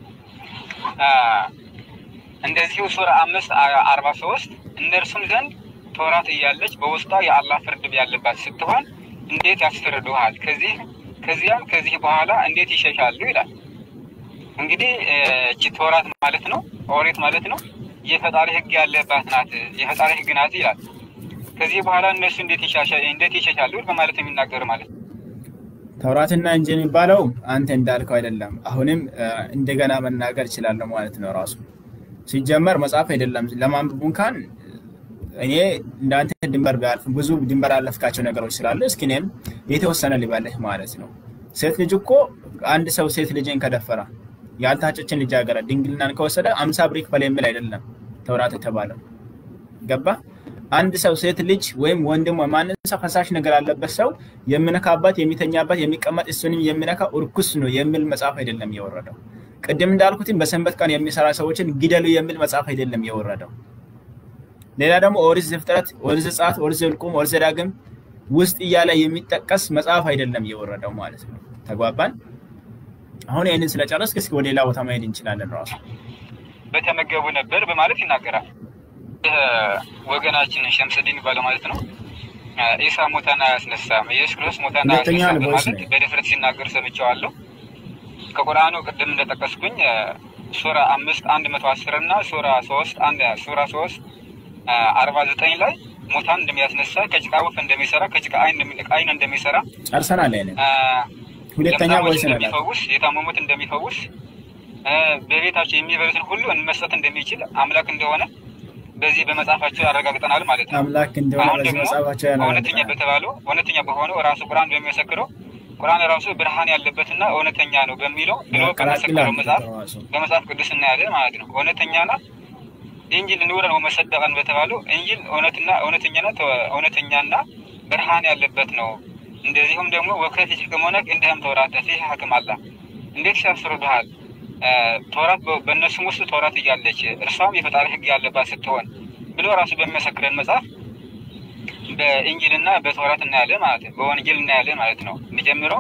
A: እንደዚሁ ሱራ አምስት አርባ ሶስት እነርሱም ዘንድ ተውራት ያለች በውስጧ የአላህ ፍርድ ያለባት ስትሆን እንዴት ያስፈርዱሃል ከዚህ ከዚያም ከዚህ በኋላ እንዴት ይሸሻሉ ይላል እንግዲህ እቺ ተውራት ማለት ነው ኦሪት ማለት ነው የፈጣሪ ህግ ያለባት ናት የፈጣሪ ህግ ናት ይላል ከዚህ በኋላ እነሱ እንዴት ይሻሻሉ እንዴት ይሸሻሉ በማለት የሚናገር ማለት
B: ተውራትና እንጂል የሚባለው አንተ እንዳልከው አይደለም አሁንም እንደገና መናገር ይችላል ማለት ነው ራሱ ሲጀመር መጽሐፍ አይደለም ለማንበብ እንኳን እኔ እንዳንተ ድንበር ባልፍ ብዙ ድንበር አለፍካቸው ነገሮች ስላሉ እስኪኔም የተወሰነ ሊባልህ ማለት ነው ሴት ልጅ እኮ አንድ ሰው ሴት ልጅን ከደፈራ ያልታጨችን ልጅ አገረ ድንግልናን ከወሰደ አምሳ ብሪክ በላይ የሚል አይደለም ተውራት ተባለው ገባ አንድ ሰው ሴት ልጅ ወይም ወንድም ማንንም ሰው ፈሳሽ ነገር አለበት ሰው የሚነካባት የሚተኛባት የሚቀመጥ እሱንም የሚነካ ኡርኩስ ነው የሚል መጽሐፍ አይደለም ያወረደው ቅድም እንዳልኩትም በሰንበት ቀን የሚሰራ ሰዎችን ግደሉ የሚል መጽሐፍ አይደለም የወረደው። ሌላ ደግሞ ኦሪት ዘፍጥረት፣ ኦሪት ዘጸአት፣ ኦሪት ዘኍልቍ፣ ኦሪት ዘዳግም ውስጥ እያለ የሚጠቀስ መጽሐፍ አይደለም የወረደው ማለት ነው። ተግባባን? አሁን ይሄንን ስለጨረስክ እስኪ ወደ ሌላ ቦታ መሄድ እንችላለን። ራሱ
A: በተመገቡ ነበር በማለት ይናገራል። ወገናችን ሸምሰዲን ባለው ማለት ነው ኢሳ ሞታን አያስነሳም፣ ኢየሱስ ክርስቶስ ሞታን አያስነሳም በማለት በድፍረት ሲናገር ሰምቼዋለሁ። ከቁርአኑ ቅድም እንደጠቀስኩኝ ሱራ አምስት አንድ መቶ አስር እና ሱራ ሶስት አንድ ሱራ ሶስት አርባ ዘጠኝ ላይ ሞታን እንደሚያስነሳ ከጭቃ ወፍ እንደሚሰራ ከጭቃ አይን እንደሚቀይን እንደሚሰራ
B: ጨርሰናል። አይደል? ሁለተኛ ወይስ
A: እንደሚፈውስ የታመሙት እንደሚፈውስ በቤታቸው የሚበሉትን ሁሉ እንመስጠት እንደሚችል አምላክ እንደሆነ በዚህ በመጽሐፋቸው ያረጋግጠናል ማለት ነው።
B: አምላክ እንደሆነ በዚህ መጽሐፋቸው ያረጋግጠናል።
A: እውነተኛ በተባለው እውነተኛ በሆነው ራሱ ቁርአን በሚመሰክረው ቁርአን ራሱ ብርሃን ያለበትና እውነተኛ ነው በሚለው ብሎ በመሰከረው መጽሐፍ በመጽሐፍ ቅዱስ እናያለን ማለት ነው። እውነተኛና ኢንጂል ንውረን ወመሰደቀን በተባለው ኢንጂል እውነትና እውነተኛና እውነተኛና ብርሃን ያለበት ነው። እንደዚሁም ደግሞ ወከፊ ከመሆነክ እንደም ተውራት እዚህ ሐክም አላ እንዴት ያስሩብሃል ተውራት በእነሱም ውስጥ ተውራት እያለች እርሷም የፈጣሪ ሕግ ያለባት ስትሆን ብሎ ራሱ በሚመሰክረን መጽሐፍ በኢንጂልና በተውራት እናያለን ማለት ነው። በወንጌል እናያለን ማለት ነው። የሚጀምረው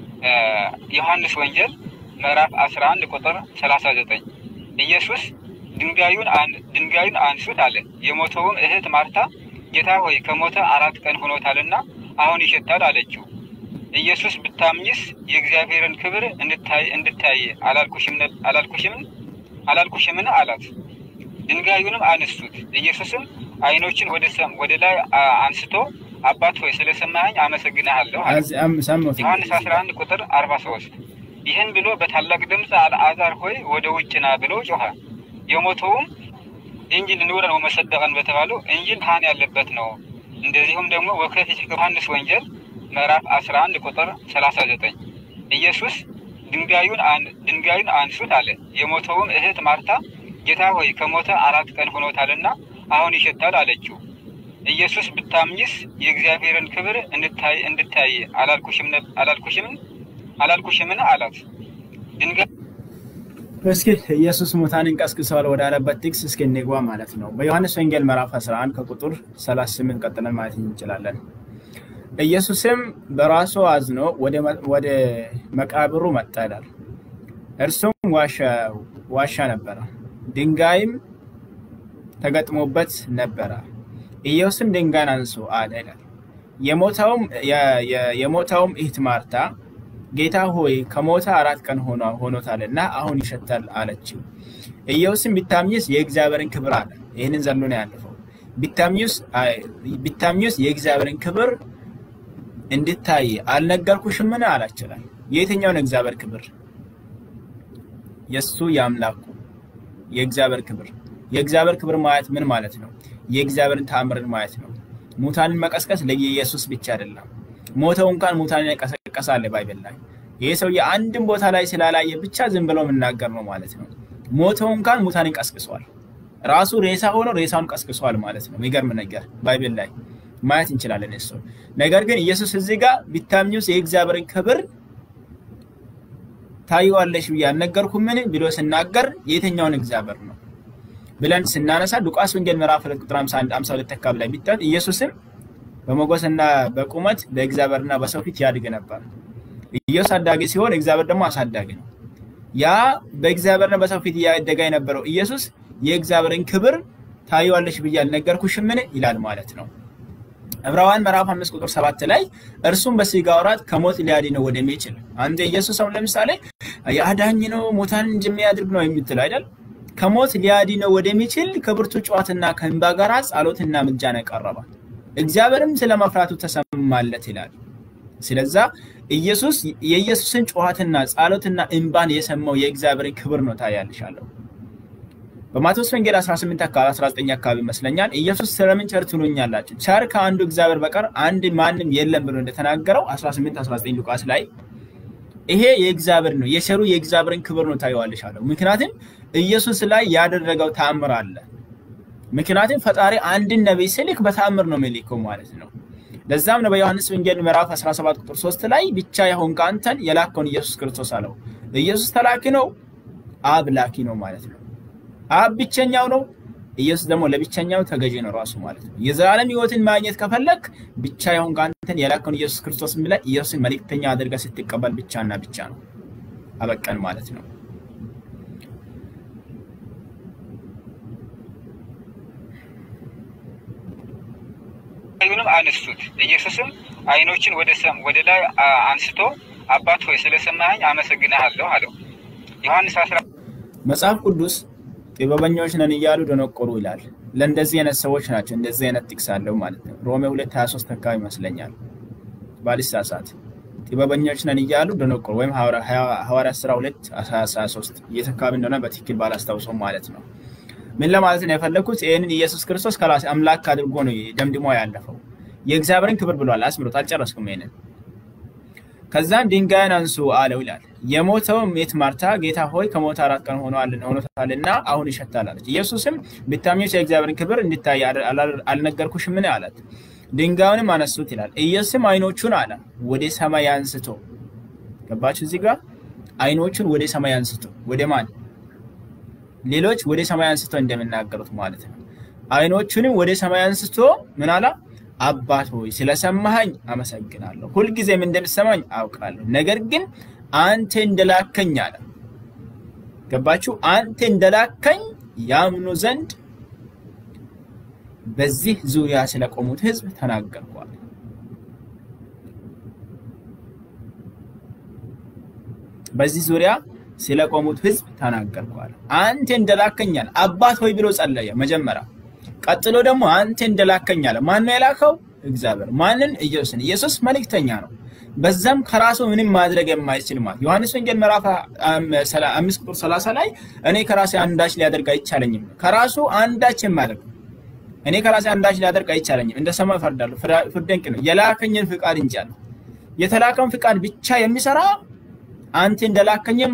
A: ዮሐንስ ወንጌል ምዕራፍ አስራ አንድ ቁጥር ሰላሳ ዘጠኝ ኢየሱስ ድንጋዩን አን ድንጋዩን አንሱት አለ። የሞተውም እህት ማርታ ጌታ ሆይ ከሞተ አራት ቀን ሆኖታልና አሁን ይሸታል አለችው። ኢየሱስ ብታምኝስ የእግዚአብሔርን ክብር እንድታይ እንድታይ አላልኩሽም አላልኩሽም አላልኩሽም አላት። ድንጋዩንም አነሱት። ኢየሱስም አይኖችን ወደ ሰም ወደ ላይ አንስቶ አባት ሆይ ስለሰማኸኝ አመሰግናለሁ አለ። ዮሐንስ አስራ አንድ ቁጥር አርባ ሶስት ይህን ብሎ በታላቅ ድምፅ አልዓዛር ሆይ ወደ ውጭ ና ብሎ ጮኸ። የሞተውም ኢንጂል ንውረን ወመሰደቀን በተባለው ኢንጂል ብርሃን ያለበት ነው። እንደዚሁም ደግሞ ወከፊ ዮሐንስ ወንጌል ምዕራፍ አስራ አንድ ቁጥር ሰላሳ ዘጠኝ ኢየሱስ ድንጋዩን አን ድንጋዩን አንሱት አለ። የሞተውም እህት ማርታ ጌታ ሆይ ከሞተ አራት ቀን ሆኖታልና አሁን ይሸታል አለችው። ኢየሱስ ብታምኝስ የእግዚአብሔርን ክብር እንድታይ እንድታይ አላልኩሽም አላልኩሽም አላልኩሽም አላት። ድንጋይ
B: እስኪ ኢየሱስ ሙታንን ቀስቅሷል ወደ አለበት ጥቅስ እስኪ እንግባ ማለት ነው። በዮሐንስ ወንጌል ምዕራፍ አስራ አንድ ከቁጥር ሰላሳ ስምንት ቀጥለን ማለት እንችላለን። ኢየሱስም በራሱ አዝኖ ወደ ወደ መቃብሩ መጣ ይላል። እርሱም ዋሻ ዋሻ ነበር፣ ድንጋይም ተገጥሞበት ነበር። ኢየሱስም ድንጋዩን አንሱ አለ ይላል። የሞተውም የሞተውም እህት ማርታ ጌታ ሆይ ከሞተ አራት ቀን ሆኖ ሆኖታልና አሁን ይሸታል አለችው። ኢየሱስም ቢታምኝስ የእግዚአብሔርን ክብር አለ። ይሄንን ዘሎ ነው ያለፈው። ቢታምኝስ ቢታምኝስ የእግዚአብሔርን ክብር እንድታይ አልነገርኩሽም ምን አላችላል። የትኛውን እግዚአብሔር ክብር? የሱ ያምላኩ የእግዚአብሔር ክብር። የእግዚአብሔር ክብር ማለት ምን ማለት ነው? የእግዚአብሔርን ተአምርን ማለት ነው። ሙታንን መቀስቀስ ለኢየሱስ ብቻ አይደለም። ሞተው እንኳን ሙታንን ያቀሰቀሳል ባይብል ላይ። ይሄ ሰው የአንድም ቦታ ላይ ስላላየ ብቻ ዝም ብሎ መናገር ነው ማለት ነው። ሞተው እንኳን ሙታንን ቀስቅሷል። ራሱ ሬሳ ሆኖ ሬሳውን ቀስቅሷል ማለት ነው። የሚገርም ነገር ባይብል ላይ ማየት እንችላለን እሱ። ነገር ግን ኢየሱስ እዚህ ጋር ቢታምኙስ የእግዚአብሔርን ክብር ታዩዋለሽ ያልነገርኩ ምን ብሎ ሲናገር የትኛውን እግዚአብሔር ነው ብለን ስናነሳ ሉቃስ ወንጌል ምዕራፍ ሁለት ቁጥር ሃምሳ አንድ ሃምሳ ሁለት ተካብ ላይ ቢታይ ኢየሱስም በመጎስና በቁመት በእግዚአብሔርና በሰው ፊት ያድግ ነበር። ኢየሱስ አዳጊ ሲሆን እግዚአብሔር ደግሞ አሳዳጊ ነው። ያ በእግዚአብሔርና በሰው ፊት ያደገ የነበረው ኢየሱስ የእግዚአብሔርን ክብር ታዩዋለሽ ያልነገርኩሽ ምን ይላል ማለት ነው። ዕብራውያን ምዕራፍ አምስት ቁጥር ሰባት ላይ እርሱም በሥጋ ወራት ከሞት ሊያድነው ወደሚችል አንተ ኢየሱስ አሁን ለምሳሌ ያዳኝ ነው ሞታን እንደሚያድርግ ነው የምትል አይደል? ከሞት ሊያድነው ወደሚችል ከብርቱ ጨዋታና ከእንባ ጋር ጸሎትና ምልጃን ያቀረበ እግዚአብሔርም ስለመፍራቱ ተሰማለት ይላል። ስለዚህ ኢየሱስ የኢየሱስን ጨዋታና ጸሎትና እንባን የሰማው የእግዚአብሔር ክብር ነው ታያለሻለሁ። በማቴዎስ ወንጌል አስራ ስምንት አካባቢ አስራ ዘጠኝ አካባቢ መስለኛል ኢየሱስ ስለምን ቸር ትሉኛላችሁ ቸር ከአንዱ እግዚአብሔር በቀር አንድ ማንም የለም ብሎ እንደተናገረው አስራ ስምንት አስራ ዘጠኝ ሉቃስ ላይ ይሄ የእግዚአብሔር ነው የቸሩ የእግዚአብሔርን ክብር ነው ታያለሻለሁ። ምክንያቱም ኢየሱስ ላይ ያደረገው ተአምር አለ። ምክንያቱም ፈጣሪ አንድ ነብይ ስልክ በተአምር ነው መልእክቱ ማለት ነው። ለዛም ነው በዮሐንስ ወንጌል ምዕራፍ አስራ ሰባት ቁጥር ሶስት ላይ ብቻ ይሁን ካንተን የላከውን ኢየሱስ ክርስቶስ አለው። ኢየሱስ ተላኪ ነው አብ ላኪ ነው ማለት ነው አብ ብቸኛው ነው ኢየሱስ ደግሞ ለብቸኛው ተገዢ ነው ራሱ ማለት ነው የዘላለም ህይወትን ማግኘት ከፈለክ ብቻውን ጋንተን የላከውን ኢየሱስ ክርስቶስን ብለ ኢየሱስን መልእክተኛ አድርጋ ስትቀበል ብቻና ብቻ ነው አበቀን ማለት ነው
A: አይኑንም አንስቱት ኢየሱስም አይኖችን ወደ ሰም ወደ ላይ አንስቶ አባት ሆይ ስለሰማኸኝ አመሰግናለሁ አለው ዮሐንስ አስራ
B: መጽሐፍ ቅዱስ ጥበበኞች ነን ይያሉ ደነቆሩ ይላል ለእንደዚህ አይነት ሰዎች ናቸው እንደዚህ አይነት ጥቅስ አለው ማለት ነው ሮሜ ሁለት ሃያ ሶስት አካባቢ ይመስለኛል ባልሳሳት ጥበበኞች ነን ይያሉ ደነቆሩ ወይም ሐዋርያ አስራ ሁለት ሃያ ሶስት የተካቢ እንደሆነ በትክክል ባላስታውሰው ማለት ነው ምን ለማለት ነው የፈለኩት ይሄንን ኢየሱስ ክርስቶስ ከራስ አምላክ አድርጎ ነው ደምድሞ ያለፈው የእግዚአብሔርን ክብር ብሏል አስምሮት አልጨረስኩም ይሄንን ከዛን ድንጋይን አንሱ አለው ይላል የሞተው ሜት ማርታ ጌታ ሆይ ከሞት አራት ቀን ሆኗልና ሆኖታልና አሁን ይሸታል አለች ኢየሱስም ብታምኚው የእግዚአብሔርን ክብር እንድታይ አልነገርኩሽም ምን አላት ድንጋዩንም አነሱት ይላል ኢየሱስም አይኖቹን አለ ወደ ሰማይ አንስቶ ገባችሁ እዚህ ጋር አይኖቹን ወደ ሰማይ አንስቶ ወደ ማን ሌሎች ወደ ሰማይ አንስቶ እንደምናገሩት ማለት ነው አይኖቹንም ወደ ሰማይ አንስቶ ምን አላ አባት ሆይ ስለሰማኸኝ አመሰግናለሁ ሁሉ ጊዜም እንደምሰማኝ አውቃለሁ ነገር ግን አንተ እንደላከኝ አለ ገባችሁ አንተ እንደላከኝ ያምኑ ዘንድ በዚህ ዙሪያ ስለቆሙት ህዝብ ተናገርኳል በዚህ ዙሪያ ስለቆሙት ህዝብ ተናገርኳል አንተ እንደላከኝ አለ አባት ሆይ ብሎ ጸለየ መጀመሪያ ቀጥሎ ደግሞ አንተ እንደላከኝ አለ ማን ነው የላከው እግዚአብሔር ማንን ኢየሱስን ኢየሱስ መልእክተኛ ነው በዛም ከራሱ ምንም ማድረግ የማይችል ማለት ዮሐንስ ወንጌል ምዕራፍ አምስት ቁጥር ሰላሳ ላይ እኔ ከራሴ አንዳች ሊያደርግ አይቻለኝም ከራሱ አንዳች የማደርግ እኔ ከራሴ አንዳች ሊያደርግ አይቻለኝም እንደ ሰማይ ፈርዳለሁ ፍርደንቅ ነው የላከኝን ፍቃድ እንጂ አለ የተላከውን ፍቃድ ብቻ የሚሰራ አንተ እንደላከኝም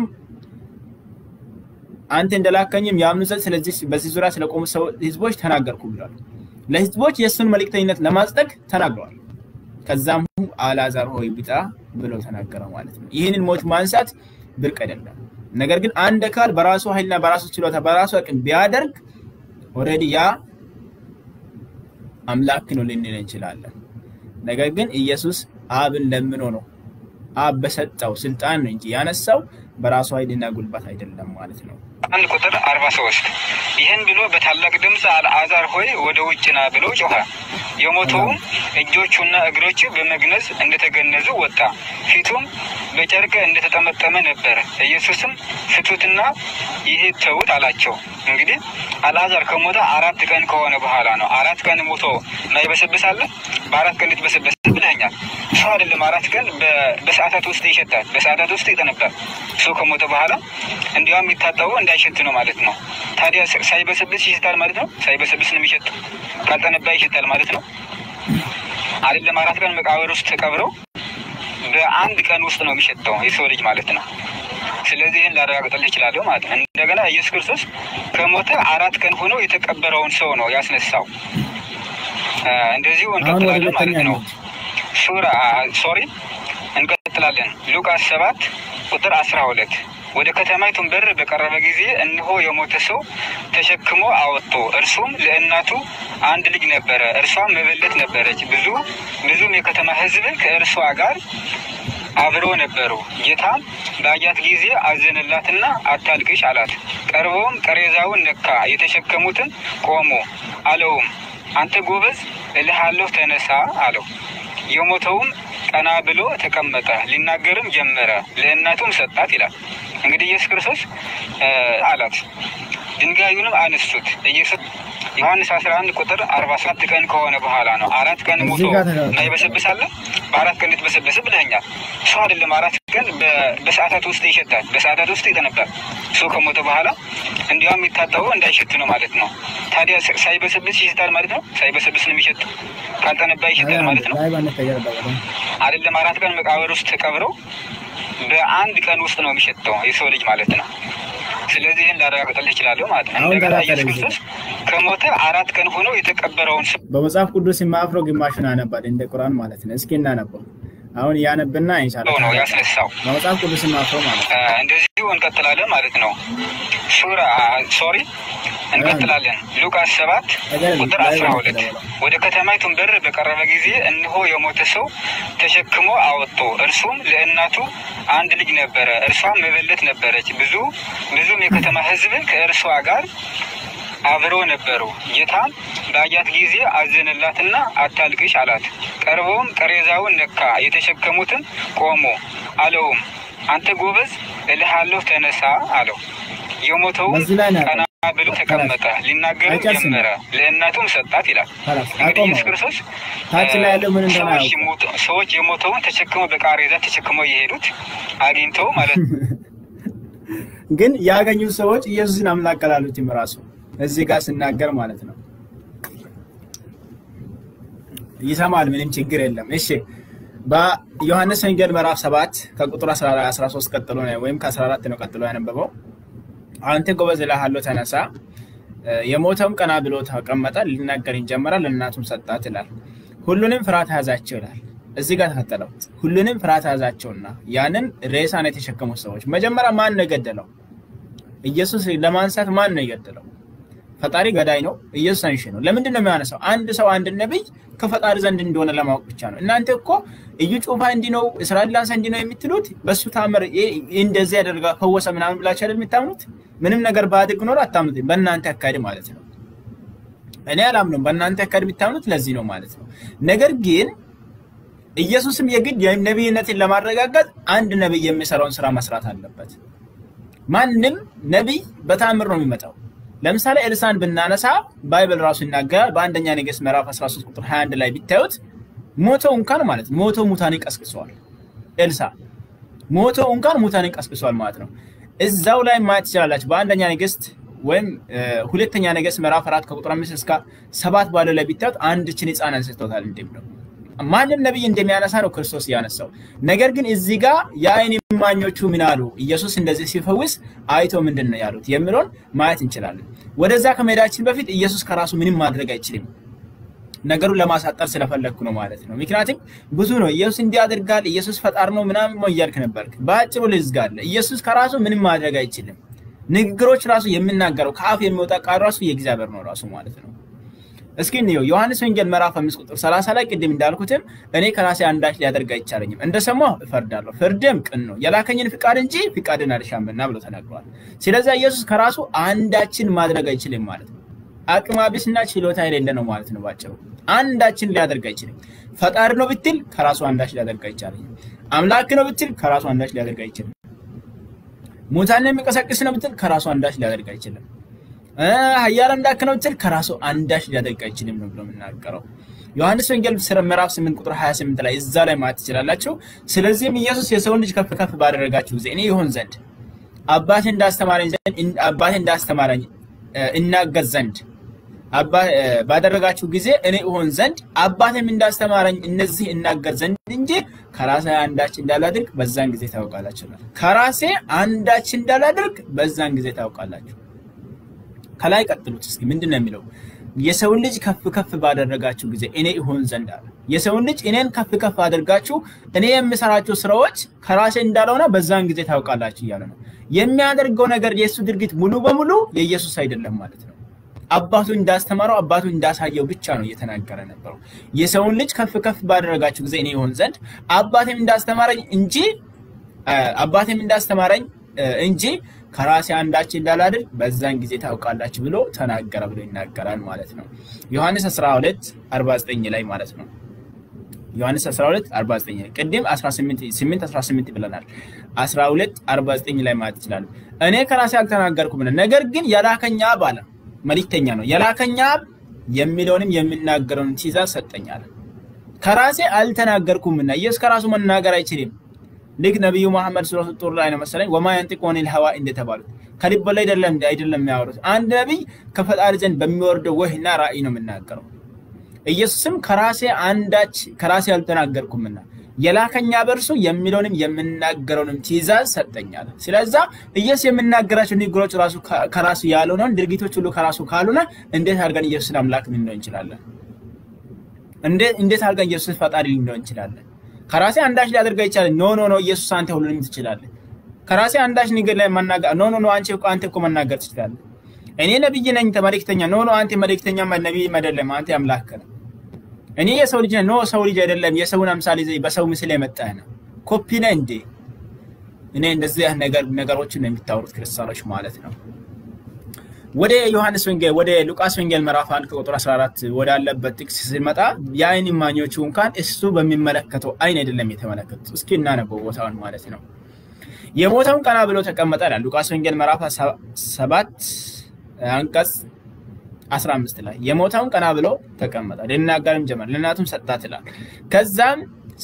B: አንተ እንደላከኝም ያምኑ ዘንድ ስለዚህ በዚህ ዙሪያ ስለቆሙ ሰው ህዝቦች ተናገርኩ ብሏል ለህዝቦች የሱን መልእክተኝነት ለማጽደቅ ተናግሯል ከዛም አላዛር ሆይ ቢጣ ብሎ ተናገረ ማለት ነው ይሄንን ሞት ማንሳት ብርቅ አይደለም ነገር ግን አንድ አካል በራሱ ኃይልና በራሱ ችሎታ በራሱ አቅም ቢያደርግ ኦሬዲ ያ አምላክ ነው ልንል እንችላለን ነገር ግን ኢየሱስ አብን ለምኖ ነው አብ በሰጠው ስልጣን ነው እንጂ ያነሳው በራሱ ኃይልና ጉልበት አይደለም ማለት ነው
A: አንድ ቁጥር አርባ ሶስት ይሄን ብሎ በታላቅ ድምጽ አልዓዛር ሆይ ወደ ውጭ ና ብሎ ጮኸ የሞተው እጆቹና እግሮቹ በመግነዝ እንደተገነዙ ወጣ ፊቱም በጨርቅ እንደተጠመጠመ ነበር ኢየሱስም ፍቱትና ይሄ ተውት አላቸው እንግዲህ አልዓዛር ከሞተ አራት ቀን ከሆነ በኋላ ነው አራት ቀን ሞቶ ማይበሰብሳለ በአራት ቀን ልትበሰብስ ብለኛል ሰው አይደለም አራት ቀን በሰዓታት ውስጥ ይሸታል በሰዓታት ውስጥ ይጠነባል ሰው ከሞተ በኋላ እንዲያውም ይታጠው እንዳይሸት ነው ማለት ነው ታዲያ ሳይበሰብስ ይሸታል ማለት ነው ሳይበሰብስ ነው የሚሸት ካልጠነባ ይሸታል ማለት ነው አይደለም አራት ቀን መቃብር ውስጥ ተቀብረው በአንድ ቀን ውስጥ ነው የሚሸተው የሰው ልጅ ማለት ነው ስለዚህ ይሄን ላረጋግጥልህ ይችላል ማለት ነው እንደገና ኢየሱስ ክርስቶስ ከሞተ አራት ቀን ሆኖ የተቀበረውን ሰው ነው ያስነሳው እንደዚህ እንቀጥላለን ማለት ነው ሱራ ሶሪ እንቀጥላለን ሉቃስ ሰባት ቁጥር አስራ ሁለት ወደ ከተማይቱም በር በቀረበ ጊዜ እነሆ የሞተ ሰው ተሸክሞ አወጡ እርሱም ለእናቱ አንድ ልጅ ነበር እርሷም መበለት ነበረች ብዙ ብዙም የከተማ ህዝብ ከእርሷ ጋር አብሮ ነበሩ ጌታም ባያት ጊዜ አዘነላትና አታልቅሽ አላት ቀርቦም ቀሬዛውን ነካ የተሸከሙትን ቆሞ አለውም አንተ ጎበዝ እልሃለሁ ተነሳ አለው የሞተውም ቀና ብሎ ተቀመጠ ሊናገርም ጀመረ ለእናቱም ሰጣት ይላል እንግዲህ ኢየሱስ ክርስቶስ አላት ድንጋዩንም አነሱት ኢየሱስ ዮሐንስ አስራ አንድ ቁጥር አርባ ሰባት ቀን ከሆነ በኋላ ነው አራት ቀን ሞቶ ማይበሰብሳለ በአራት ቀን ልትበሰብስ ብለኛል ሰው አይደለም አራት ቀን በሰዓታት ውስጥ ይሸታል በሰዓታት ውስጥ ይጠነባል ሰው ከሞተ በኋላ እንዲያውም ይታጠው እንዳይሸት ነው ማለት ነው ታዲያ ሳይበሰብስ ይሸታል ማለት ነው ሳይበሰብስ ነው የሚሸት ካልጠነባ ይሸታል ማለት ነው አይደለም አራት ቀን መቃብር ውስጥ ተቀብረው በአንድ ቀን ውስጥ ነው የሚሸተው የሰው ልጅ ማለት ነው ስለዚህ ይሄን ላረጋግጥልህ ይችላል ማለት ነው እንደገና ኢየሱስ ክርስቶስ ከሞተ አራት ቀን ሆኖ የተቀበረውን
B: በመጽሐፍ ቅዱስ ማፍሮ ግማሽን አነባል እንደ ቁርአን ማለት ነው እስኪ እናነበው አሁን ያነብና ኢንሻአላህ
A: ነው ያስነሳው
B: መጽሐፍ ቅዱስን ማፍሮ ማለት ነው
A: እንደዚሁ እንቀጥላለን ማለት ነው ሱራ ሶሪ እንቀጥላለን ሉቃስ ሰባት ቁጥር አስራ ሁለት ወደ ከተማይቱም በር በቀረበ ጊዜ እነሆ የሞተ ሰው ተሸክሞ አወጡ እርሱም ለእናቱ አንድ ልጅ ነበረ እርሷም መበለት ነበረች ብዙ ብዙም የከተማ ህዝብ ከእርሷ ጋር አብረው ነበሩ ጌታም ባያት ጊዜ አዘነላትና አታልቅሽ አላት ቀርቦም ቀሬዛውን ነካ የተሸከሙትን ቆሞ አለውም አንተ ጎበዝ እልሃለሁ ተነሳ አለው የሞተው ቀና ብሎ ተቀመጠ ሊናገር ጀመረ ለእናቱም ሰጣት ይላል እንግዲህ ኢየሱስ ክርስቶስ
B: ታች ላይ ያለው ምን እንደሆነ
A: ሰዎች የሞተውን ተሸክመው በቃሬዛ ተሸክመው ይሄዱት አግኝተው ማለት
B: ግን ያገኙ ሰዎች ኢየሱስን አምላክ ቀላሉት ይመራሱ እዚህ ጋር ሲናገር ማለት ነው ይሰማል ምንም ችግር የለም እሺ በዮሐንስ ወንጌል ምዕራፍ ሰባት ከቁጥር አስራ ሶስት ቀጥሎ ነው ወይም ከ14 ነው ቀጥሎ ያነበበው አንተ ጎበዝ እልሃለሁ ተነሳ የሞተውም ቀና ብሎ ተቀመጠ ሊናገር ጀመረ ለእናቱም ሰጣት ይላል ሁሉንም ፍርሃት ያዛቸው ይላል እዚህ ጋር ተከተለው ሁሉንም ፍርሃት ያዛቸውና ያንን ሬሳን የተሸከሙ ሰዎች መጀመሪያ ማን ነው ገደለው ኢየሱስ ለማንሳት ማን ነው ገደለው ፈጣሪ ገዳይ ነው ኢየሱስ አንሽ ነው ለምንድን ነው የሚያነሳው አንድ ሰው አንድ ነብይ ከፈጣሪ ዘንድ እንደሆነ ለማወቅ ብቻ ነው እናንተ እኮ እዩ ጩፋ እንዲ ነው እስራኤል ላንሳ እንዲ ነው የምትሉት በሱ ታምር እንደዚህ ያደርጋ ፈወሰ ምናምን ብላችሁ አይደል የምታምኑት ምንም ነገር ባድግ ኖር አታምኑት በእናንተ አካዲ ማለት ነው እኔ አላምንም በእናንተ አካዲ የምታምኑት ለዚህ ነው ማለት ነው ነገር ግን ኢየሱስም የግድ የነብይነትን ለማረጋጋት አንድ ነብይ የሚሰራውን ስራ መስራት አለበት ማንንም ነብይ በታምር ነው የሚመጣው ለምሳሌ ኤልሳን ብናነሳ ባይብል ራሱ ይናገራል በአንደኛ ነገሥት ምዕራፍ አስራ ሶስት ቁጥር ሃያ አንድ ላይ ቢታዩት ሞቶ እንኳን ማለት ሞቶ ሙታን ይቀስቅሷል ኤልሳ ሞቶ እንኳን ሙታን ይቀስቅሷል ማለት ነው እዛው ላይ ማየት ይችላልላችሁ በአንደኛ ነገሥት ወይም ሁለተኛ ነገሥት ምዕራፍ አራት ከቁጥር አምስት እስከ ሰባት ባለው ላይ ቢታዩት አንድ ችን ህፃን አንስቶታል እንደምነው ማንም ነብይ እንደሚያነሳ ነው ክርስቶስ ያነሳው ነገር ግን እዚህ ጋር ያይን ማኞቹ ምን አሉ ኢየሱስ እንደዚህ ሲፈውስ አይቶ ምንድነው ያሉት የሚሉን ማየት እንችላለን ወደዛ ከመሄዳችን በፊት ኢየሱስ ከራሱ ምንም ማድረግ አይችልም ነገሩን ለማሳጠር ስለፈለኩ ነው ማለት ነው ምክንያቱም ብዙ ነው ኢየሱስ እንዲያደርጋል ኢየሱስ ፈጣሪ ነው ምናምን ሞያልክ ነበርክ ባጭሩ ልዝጋለ ኢየሱስ ከራሱ ምንም ማድረግ አይችልም ንግግሮች ራሱ የሚናገረው ከአፍ የሚወጣ ቃል ራሱ የእግዚአብሔር ነው ራሱ ማለት ነው እስኪ ነው ዮሐንስ ወንጌል ምዕራፍ አምስት ቁጥር ሰላሳ ላይ ቅድም እንዳልኩትም እኔ ከራሴ አንዳች ሊያደርግ አይቻለኝም እንደሰማው እፈርዳለሁ ፍርድም ቅን ነው የላከኝን ፍቃድ እንጂ ፍቃድን አልሻምና ብሎ ተናግሯል ስለዚህ ኢየሱስ ከራሱ አንዳችን ማድረግ አይችልም ማለት ነው አቅማቢስና ችሎታ የሌለ ነው ማለት ነው ባጭሩ አንዳችን ሊያደርግ አይችልም ፈጣሪ ነው ብትል ከራሱ አንዳች ሊያደርግ አይቻለኝም አምላክ ነው ብትል ከራሱ አንዳች ሊያደርግ አይችልም ሙታን የሚቀሰቅስ ነው ብትል ከራሱ አንዳች ሊያደርግ አይችልም ሀያል አምላክ ነው ብትል ከራሱ አንዳች ሊያደርግ አይችልም ነው ብሎ ምናገረው ዮሐንስ ወንጌል ምዕራፍ ስምንት ቁጥር ሃያ ስምንት ላይ እዛ ላይ ማየት ይችላልላችሁ ስለዚህም ኢየሱስ የሰው ልጅ ከፍ ከፍ ባደረጋችሁ ጊዜ እኔ ይሆን ዘንድ አባቴ እንዳስተማረኝ ዘንድ አባቴ እንዳስተማረኝ እናገር ዘንድ አባ ባደረጋችሁ ጊዜ እኔ ይሆን ዘንድ አባቴም እንዳስተማረኝ እነዚህ እናገር ዘንድ እንጂ ከራሴ አንዳች እንዳላድርግ በዛን ጊዜ ታውቃላችሁ ከራሴ አንዳች እንዳላድርግ በዛን ጊዜ ታውቃላችሁ ከላይ ቀጥሉት እስኪ ምንድነው የሚለው የሰው ልጅ ከፍ ከፍ ባደረጋችሁ ጊዜ እኔ ይሆን ዘንድ አለ የሰው ልጅ እኔን ከፍ ከፍ አድርጋችሁ እኔ የምሰራቸው ስራዎች ከራሴ እንዳልሆነ በዛን ጊዜ ታውቃላችሁ ይላል ነው የሚያደርገው ነገር የሱ ድርጊት ሙሉ በሙሉ የኢየሱስ አይደለም ማለት ነው አባቱ እንዳስተማረው አባቱ እንዳሳየው ብቻ ነው እየተናገረ ነበር የሰው ልጅ ከፍ ከፍ ባደረጋችሁ ጊዜ እኔ ይሆን ዘንድ አባቴም እንዳስተማረኝ እንጂ አባቴም እንዳስተማረኝ እንጂ ከራሴ አንዳች እንዳላድርግ በዛን ጊዜ ታውቃላችሁ ብሎ ተናገረ ብሎ ይናገራል ማለት ነው ዮሐንስ አስራ ሁለት አርባ ዘጠኝ ላይ ማለት ነው ዮሐንስ አስራ ሁለት አርባ ዘጠኝ ቅድም አስራ ስምንት አስራ ስምንት ብለናል አስራ ሁለት አርባ ዘጠኝ ላይ ማለት ይችላል እኔ ከራሴ አልተናገርኩም ነገር ግን ያላከኛ ባለ መልእክተኛ ነው ያላከኛ የሚለውንም የሚናገረውን ትእዛዝ ሰጠኛል ከራሴ አልተናገርኩምና ኢየሱስ ከራሱ መናገር አይችልም ልክ ነብዩ መሐመድ ሰለላሁ ዐለይሂ ወሰለም ላይ ነው መሰለኝ ወማ ينطقون الهوى እንደተባሉት ከልብ ላይ አይደለም አይደለም የሚያወሩት አንድ ነብይ ከፈጣሪ ዘንድ በሚወርደው ወህና ራእይ ነው የሚናገረው ኢየሱስም ከራሴ አንዳች ከራሴ አልተናገርኩምና የላከኛ በርሱ የሚለውንም የሚናገረውንም ትእዛዝ ሰጠኛል ስለዚህ ኢየሱስ የሚናገራቸው ንግግሮች ራሱ ከራሱ ያለው ነው ድርጊቶች ሁሉ ከራሱ ካሉና እንዴት አድርገን ኢየሱስን አምላክ ልንለው እንችላለን እንዴት እንዴት አድርገን ኢየሱስ ፈጣሪ ልንለው እንችላለን ከራሴ አንዳች ሊያደርጋ ይችላል ኖ ኖ ኖ ኢየሱስ አንተ ሁሉንም ትችላለህ ከራሴ አንዳች ነገር ላይ መናገር ኖ ኖ ኖ አንቺ እኮ አንተ እኮ መናገር ትችላለህ እኔ ነብይ ነኝ ተመልእክተኛ ኖ ኖ አንተ መልእክተኛ ነብይ አይደለም አንተ አምላክ ነህ እኔ የሰው ልጅ ነኝ ኖ ሰው ልጅ አይደለም የሰውን አምሳል ይዘህ በሰው ምስል የመጣህ ነው ኮፒ ነህ እንዴ እኔ እንደዚህ ነገር ነገሮችን ነው የሚታወሩት ክርስቲያኖች ማለት ነው ወደ ዮሐንስ ወንጌል ወደ ሉቃስ ወንጌል ምዕራፍ አንድ ቁጥር አስራ አራት ወደ አለበት ጥቅስ ሲመጣ የአይን ማኞቹ እንኳን እሱ በሚመለከተው አይን አይደለም የተመለከቱት እስኪ እናነበው ቦታውን ማለት ነው የሞተውን ቀና ብሎ ተቀመጠ ይላል ሉቃስ ወንጌል ምዕራፍ ሰባት አንቀጽ አስራ አምስት ላይ የሞተውን ቀና ብሎ ተቀመጠ ለናጋርም ጀመር ለናቱም ሰጣት ይላል ከዛም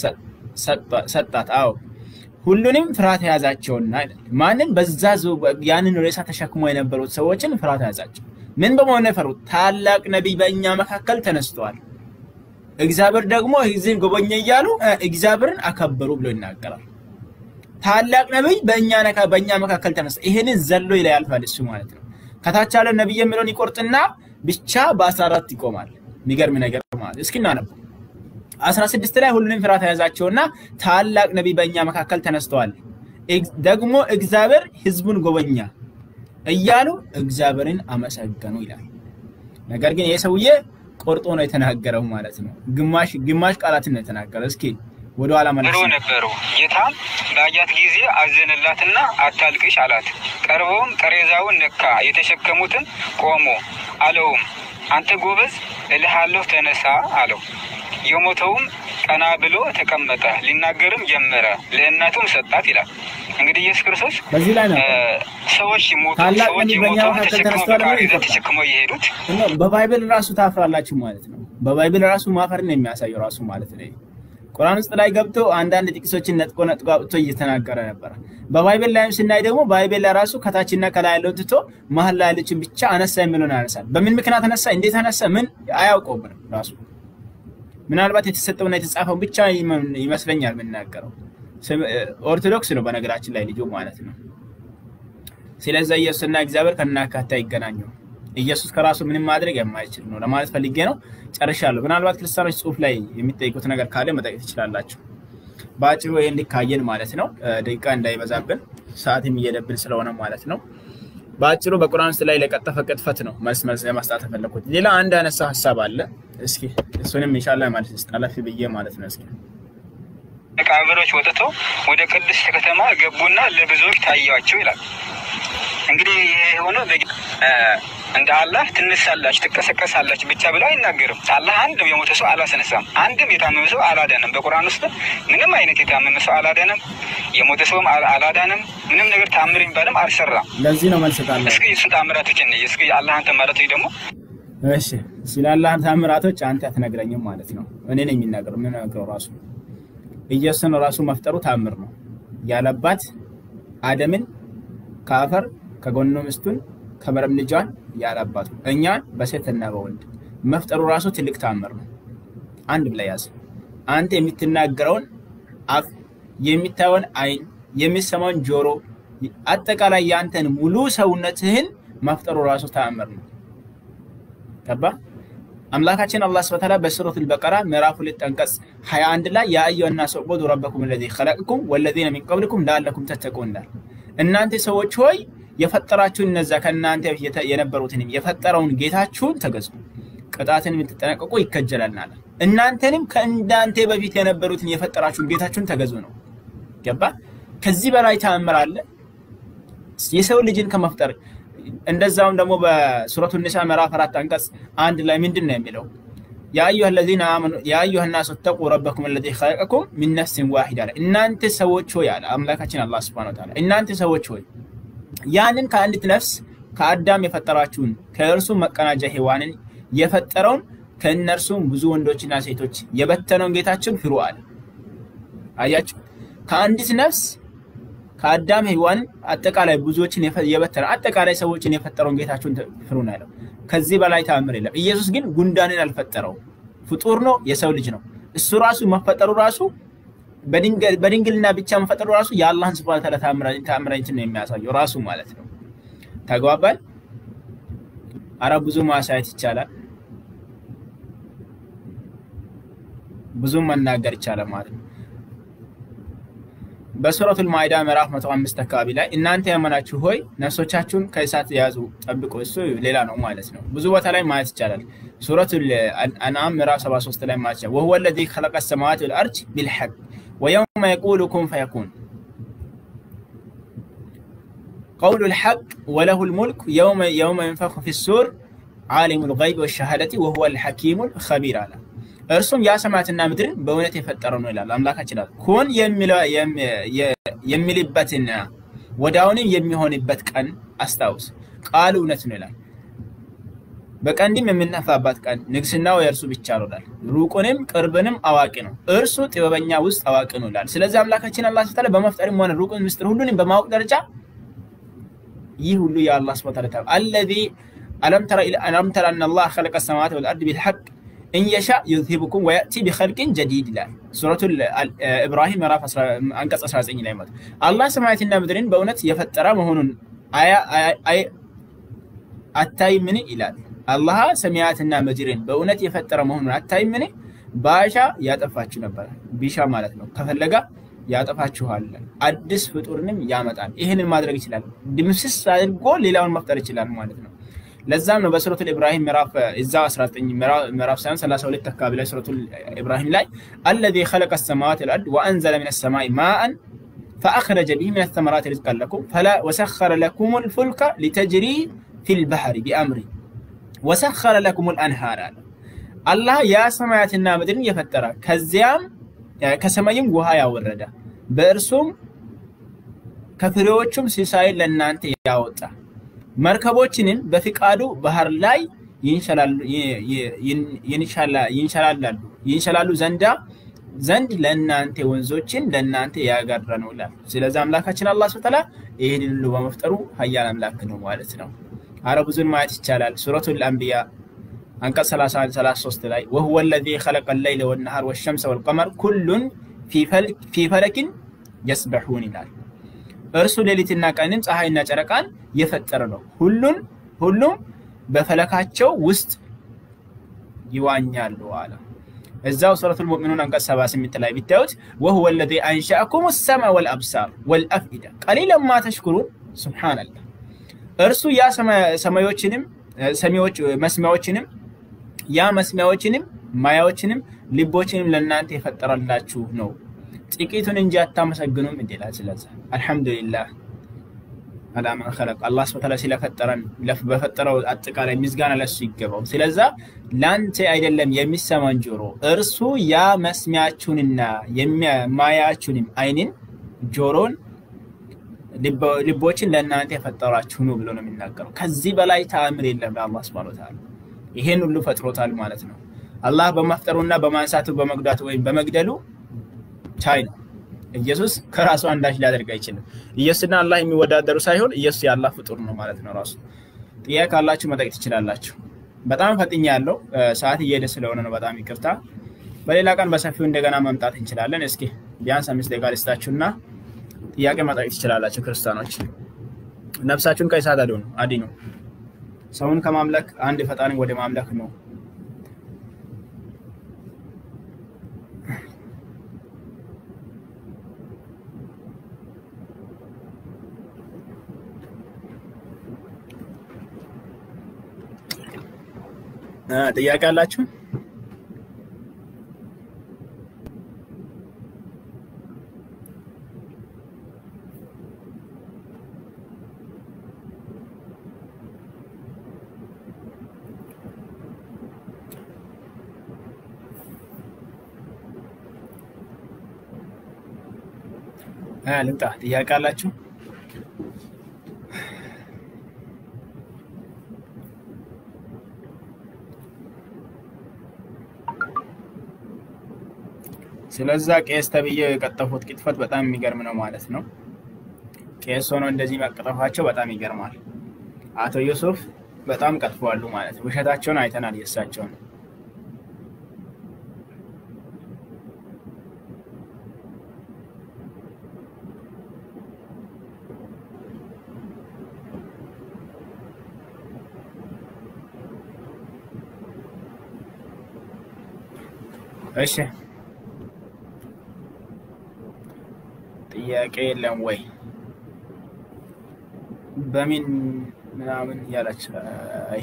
B: ሰጣት አው ሁሉንም ፍርሃት ያዛቸውና ማንን በዛ ያንን ሬሳ ተሸክሞ የነበሩት ሰዎችን ፍርሃት ያዛቸው ምን በመሆነ ፈሩት ታላቅ ነብይ በእኛ መካከል ተነስቷል እግዚአብሔር ደግሞ ህዝብን ጎበኘ ይያሉ እግዚአብሔርን አከበሩ ብሎ ይናገራል ታላቅ ነብይ በእኛ ነካ በእኛ መካከል ተነስቷል ይሄንን ዘሎ ይላል ያልፋል እሱ ማለት ነው ከታች ያለ ነብይ የሚለውን ይቆርጥና ብቻ በ14 ይቆማል የሚገርም ነገር ማለት እስኪ እናነበው አስራ ስድስት ላይ ሁሉንም ፍርሃት ያዛቸውና ታላቅ ነብይ በእኛ መካከል ተነስቷል ደግሞ እግዚአብሔር ህዝቡን ጎበኛ እያሉ እግዚአብሔርን አመሰገኑ ይላል ነገር ግን የሰውዬ ቆርጦ ነው የተናገረው ማለት ነው ግማሽ ግማሽ ቃላትን ነው የተናገረው እስኪ ወደ ኋላ ማለት
A: ነው ነበሩ ጌታም ባያት ጊዜ አዘነላትና አታልቅሽ አላት ቀርቦም ቀሬዛውን ነካ የተሸከሙትን ቆሞ አለውም አንተ ጎበዝ እልሃለሁ ተነሳ አለው የሞተውም ቀና ብሎ ተቀመጠ ሊናገርም ጀመረ ለእናቱም ሰጣት ይላል እንግዲህ ኢየሱስ ክርስቶስ
B: በዚህ ላይ ነው
A: ሰዎች ሞቱ ሰዎች ሞቱ ተሸክመው ይሄዱት
B: እና በባይብል ራሱ ታፍራላችሁ ማለት ነው በባይብል ራሱ ማፈርን የሚያሳየው ራሱ ማለት ነው ቁርአን ውስጥ ላይ ገብቶ አንዳንድ ጥቅሶችን ነጥቆ ነጥቆ አውጥቶ እየተናገረ ነበር በባይብል ላይም ስናይ ደግሞ ባይብል ራሱ ከታችና ከላይ ያለው ትቶ መሐል ላይ ያለችን ብቻ አነሳ የሚሉን ያነሳል በምን ምክንያት አነሳ እንዴት አነሳ ምን አያውቀውም ራሱ ምናልባት የተሰጠውና የተጻፈው ብቻ ይመስለኛል ምንናገረው ኦርቶዶክስ ነው በነገራችን ላይ ልጅ ማለት ነው ስለዚህ ኢየሱስና እግዚአብሔር ከናካታ ይገናኙ ኢየሱስ ከራሱ ምንም ማድረግ የማይችል ነው ለማለት ፈልጌ ነው ጨርሻለሁ ምናልባት ክርስቲያኖች ጽሁፍ ላይ የሚጠይቁት ነገር ካለ መጠየቅ ትችላላችሁ ባጭሩ ይሄን ሊካየን ማለት ነው ደቂቃ እንዳይበዛብን ሰዓትም እየደብን ስለሆነ ማለት ነው ባጭሩ በቁርአን ውስጥ ላይ ለቀጠፈ ቅጥፈት ነው መልስ መልስ ለማስጣት ፈለኩት ሌላ አንድ አነሳ ሐሳብ አለ እስኪ እሱንም ኢንሻአላህ ማለት ይስጣላፊ ብዬ ማለት ነው እስኪ መቃብሮች ወጥቶ ወደ ቅድስት ከተማ ገቡና ለብዙዎች ታያቸው ይላል እንግዲህ ይሄ ሆኖ እንደ አላህ ትነሳላችሁ ትቀሰቀሳላችሁ ብቻ ብለው አይናገርም አላህ አንድ የሞተ ሰው አላሰነሳም አንድም የታመመ ሰው አላዳነም በቁርአን ውስጥ ምንም አይነት የታመመ ሰው አላዳነም የሞተ ሰው አላዳነም ምንም ነገር ታምር ይባልም አልሰራም ለዚህ ነው መልሰታለ እስኪ እሱ ታምራቶች ነው እስኪ አላህን ተማራቶች ደግሞ እሺ ስለ አላህ ታምራቶች አንተ አትነግረኝም ማለት ነው እኔ ነኝ የሚናገረው ምን ነው ራሱ ኢየሱስን ራሱ መፍጠሩ ታምር ነው ያለባት አደምን ካፈር ከጎኑ ምስቱን ከመረም ልጇን ያላባቱ እኛን በሴትና በወንድ መፍጠሩ ራሱ ትልቅ ታምር ነው አንድ ብለያዝ አንተ የምትናገረውን አፍ የሚታየውን አይን የሚሰማውን ጆሮ አጠቃላይ ያንተን ሙሉ ሰውነትህን መፍጠሩ ራሱ ታምር ነው ተባ አምላካችን አላህ Subhanahu Wa Ta'ala በሱረቱል በቀራ ምዕራፍ ሁለት አንቀጽ ሃያ አንድ ላይ ያ አዩና ሰውዱ ረበኩም الذي خلقكم والذين من قبلكم لعلكم تتقون እናንተ ሰዎች ሆይ የፈጠራችሁ እነዛ ከናንተ የነበሩትንም የፈጠረውን ጌታችሁን ተገዙ ቅጣትን የምትጠነቀቁ ይከጀላልናል እናንተንም ከእንዳንተ በፊት የነበሩትን የፈጠራችሁን ጌታችሁን ተገዙ ነው ገባ ከዚህ በላይ ተአምር አለ የሰው ልጅን ከመፍጠር እንደዛውም ደግሞ በሱረቱል ኒሳ ምዕራፍ አራት አንቀጽ አንድ ላይ ምንድነው የሚለው ያ አዩሃ الذين آمنوا يا أيها الناس اتقوا ربكم الذي خلقكم من نفس واحدة እናንተ ሰዎች ሆይ አለ አምላካችን አላህ Subhanahu Wa Ta'ala እናንተ ሰዎች ሆይ ያንን ከአንዲት ነፍስ ከአዳም የፈጠራችሁን ከእርሱ መቀናጃ ሔዋንን የፈጠረውን ከእነርሱም ብዙ ወንዶችና ሴቶች የበተነውን ጌታችሁን ፍሩ አለ አያችሁ ከአንዲት ነፍስ ከአዳም ሔዋን አጠቃላይ ብዙዎችን የበተነ አጠቃላይ ሰዎችን የፈጠረውን ጌታችሁን ፍሩ ነው ያለው ከዚህ በላይ ተአምር የለም ኢየሱስ ግን ጉንዳንን አልፈጠረው ፍጡር ነው የሰው ልጅ ነው እሱ ራሱ መፈጠሩ ራሱ በድንግል በድንግልና ብቻ መፈጠሩ ራሱ የአላህን Subhanahu Wa Ta'ala ተአምራን ተአምራን ነው የሚያሳየው ራሱ ማለት ነው ተግባባል አረብ ብዙ ማሳየት ይቻላል ብዙ መናገር ይቻላል ማለት ነው በሱረቱል ማኢዳ ምዕራፍ መቶ አምስት አካባቢ ላይ እናንተ ያመናችሁ ሆይ ነፍሶቻችሁን ከእሳት ያዙ ጠብቁ እሱ ሌላ ነው ማለት ነው ብዙ ቦታ ላይ ማየት ይቻላል ሱረቱል አንዓም ምዕራፍ ሰባ ሶስት ላይ ማየት ይቻላል وهو الذي خلق السماوات والارض بالحق ويوم يقول كن فيكون قول الحق وله الملك يوم يوم ينفخ في الصور عالم الغيب والشهادة وهو الحكيم الخبير على እርሱም ያ ሰማያትና ምድርን በእውነት የፈጠረው ነው ይላል አምላካችን ይላል ኩን የሚልበትና ወዳውንም የሚሆንበት ቀን አስታውስ ቃሉ እውነት ነው ይላል በቀንዲም የምንነፋባት ቀን ንግስናው የእርሱ ብቻ ነው ይላል ሩቁንም ቅርብንም አዋቂ ነው እርሱ ጥበበኛ ውስጥ አዋቂ ነው ይላል ስለዚህ አምላካችን አላህ ተዓላ በመፍጠርም ሆነ ሩቁን ምስጢር ሁሉንም በማወቅ ደረጃ ይህ ሁሉ የአላህ Subhanahu Wa Ta'ala الذي ألم ترى ألم ترى أن الله خلق السماوات والأرض بالحق إن يشاء يذهبكم ويأتي بخلق جديد لا سورة إبراهيم راف أنقص أسرع سنين لا يموت الله سمعتنا مدرين بأونت يفترى مهون آية آية أتاي مني إلى الله سمعتنا مدرين بأونت يفترى مهون أتاي مني باشا ياتفاتشو نبر بيشا مالتنا كفلقا ያጠፋችሁ አለ አዲስ ፍጡርንም ያመጣል ይሄንን ማድረግ ይችላል ድምስስ አድርጎ ሌላውን መፍጠር ይችላል ማለት ነው ለዛም ነው በሱረቱ ኢብራሂም ምዕራፍ እዛው አስራ ዘጠኝ ምዕራፍ ሰላሳ ሁለት አካባቢ ላይ ሱረቱ ኢብራሂም ላይ الذي خلق السماوات والارض وانزل من السماء ماء فاخرج به من الثمرات رزقا لكم فلا وسخر لكم الفلك لتجري في البحر بامره وسخر لكم الانهار الله يا سماواتنا ምድርን የፈጠረ ከዚያም ከሰማይም ውሃ ያወረደ በእርሱም ከፍሬዎቹም ሲሳይ ለእናንተ ያወጣ መርከቦችንም በፍቃዱ ባህር ላይ ይንሸላሉ ይንሸላሉ ይንሸላሉ ዘንዳ ዘንድ ለእናንተ ወንዞችን ለእናንተ ያጋራነው ይላል ስለዚህ አምላካችን አላህ Subhanahu Wa Ta'ala ይሄንን ሁሉ በመፍጠሩ ኃያል አምላክ ነው ማለት ነው አረቡዝን ማየት ይቻላል ሱረቱል አንቢያ አንቀጽ ሰላሳ አንድ ሰላሳ ሶስት ላይ وهو الذي خلق الليل والنهار والشمس والقمر كل في فلك في فلك يسبحون ይላል እርሱ ሌሊትና ቀንን ፀሐይና ጨረቃን የፈጠረ ነው ሁሉን ሁሉም በፈለካቸው ውስጥ ይዋኛሉ አለ እዛው ሱረቱል ሙእሚኑን አንቀጽ ሰባ ስምንት ላይ ቢታዩት وهو الذي انشأكم السماء والابصار والافئده قليلا ما تشكرون سبحان الله እርሱ ያ ሰማዮችንም ሰማዮች መስማዮችንም ያ መስማዮችንም ማያዎችንም ልቦችንም ለእናንተ የፈጠረላችሁ ነው ጥቂቱን እንጂ አታመሰግኑም እንዴላ ስለዚህ አልহামዱሊላህ አላማ خلق الله Subhanahu Wa Ta'ala ስለፈጠረን በፈጠረው አጥቃላይ ምስጋና ለሱ ይገባው ስለዚህ ላንተ አይደለም የሚሰማን ጆሮ እርሱ ያ መስሚያችሁንና የማያችሁንም አይንን ጆሮን ልቦችን ለእናንተ የፈጠራችሁ ነው ብሎ ነው የሚናገረው ከዚህ በላይ ተአምር የለም ለአላህ Subhanahu Wa Ta'ala ይሄን ሁሉ ፈጥሮታል ማለት ነው አላህ በመፍጠሩና በማንሳቱ በመግዳቱ ወይም በመግደሉ ቻይ ነው ኢየሱስ ከራሱ አንዳች ሊያደርግ አይችልም ኢየሱስና አላህ የሚወዳደሩ ሳይሆን ኢየሱስ ያላህ ፍጡር ነው ማለት ነው ራሱ ጥያቄ ካላችሁ መጠየቅ ትችላላችሁ በጣም ፈጥኛለሁ ሰዓት እየሄደ ስለሆነ ነው በጣም ይቅርታ በሌላ ቀን በሰፊው እንደገና መምጣት እንችላለን እስኪ ቢያንስ አምስት ደቂቃ ልስጣችሁና ጥያቄ መጠየቅ ትችላላችሁ ክርስቲያኖች ነፍሳችሁን ከእሳት አድኑ አድኑ ሰውን ከማምለክ አንድ ፈጣሪ ወደ ማምለክ ነው አ ጥያቄ አላችሁ አ ልምጣ ጥያቄ አላችሁ ስለዛ ቄስ ተብዬ የቀጠፉት ቅጥፈት በጣም የሚገርም ነው ማለት ነው ቄስ ሆኖ እንደዚህ መቀጠፋቸው በጣም ይገርማል አቶ ዮሴፍ በጣም ቀጥፈዋሉ ማለት ውሸታቸውን አይተናል የሳቸውን እሺ ጥያቄ የለም ወይ በምን ምናምን ያላች አይ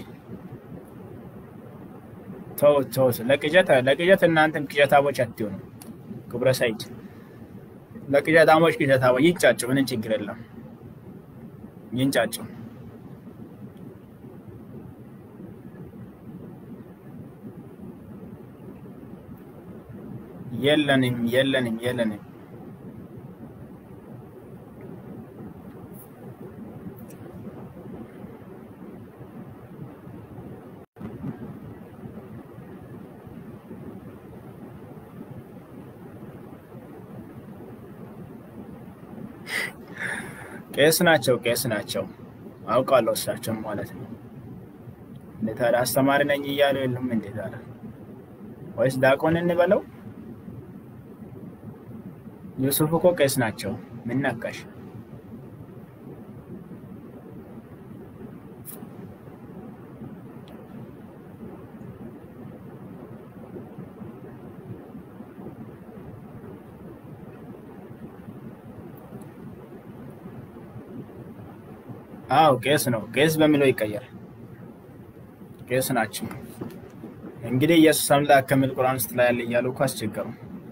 B: ተው ተው ለቅጀት ለቅጀት እናንተም ቅጀታቦች አትሆኑ ክብረ ሳይድ ለቅጀታሞች ቅጀታቦች ይጫጩ ምንም ችግር የለም ይንጫጩ የለንም የለንም የለንም ቄስ ናቸው ቄስ ናቸው አውቃለሁ እሳቸው ማለት ነው ለታራ አስተማሪ ነኝ እያሉ የለም እንዴ ታራ ወይስ ዳቆን እንበለው ዩሱፍ እኮ ቄስ ናቸው ምን ነካሽ አው ቄስ ነው ቄስ በሚለው ይቀየር ቄስ ናቸው እንግዲህ ኢየሱስ አምላክ ከሚል ቁርአን ውስጥ ላይ ያለ ይያሉ እኮ አስቸገሩ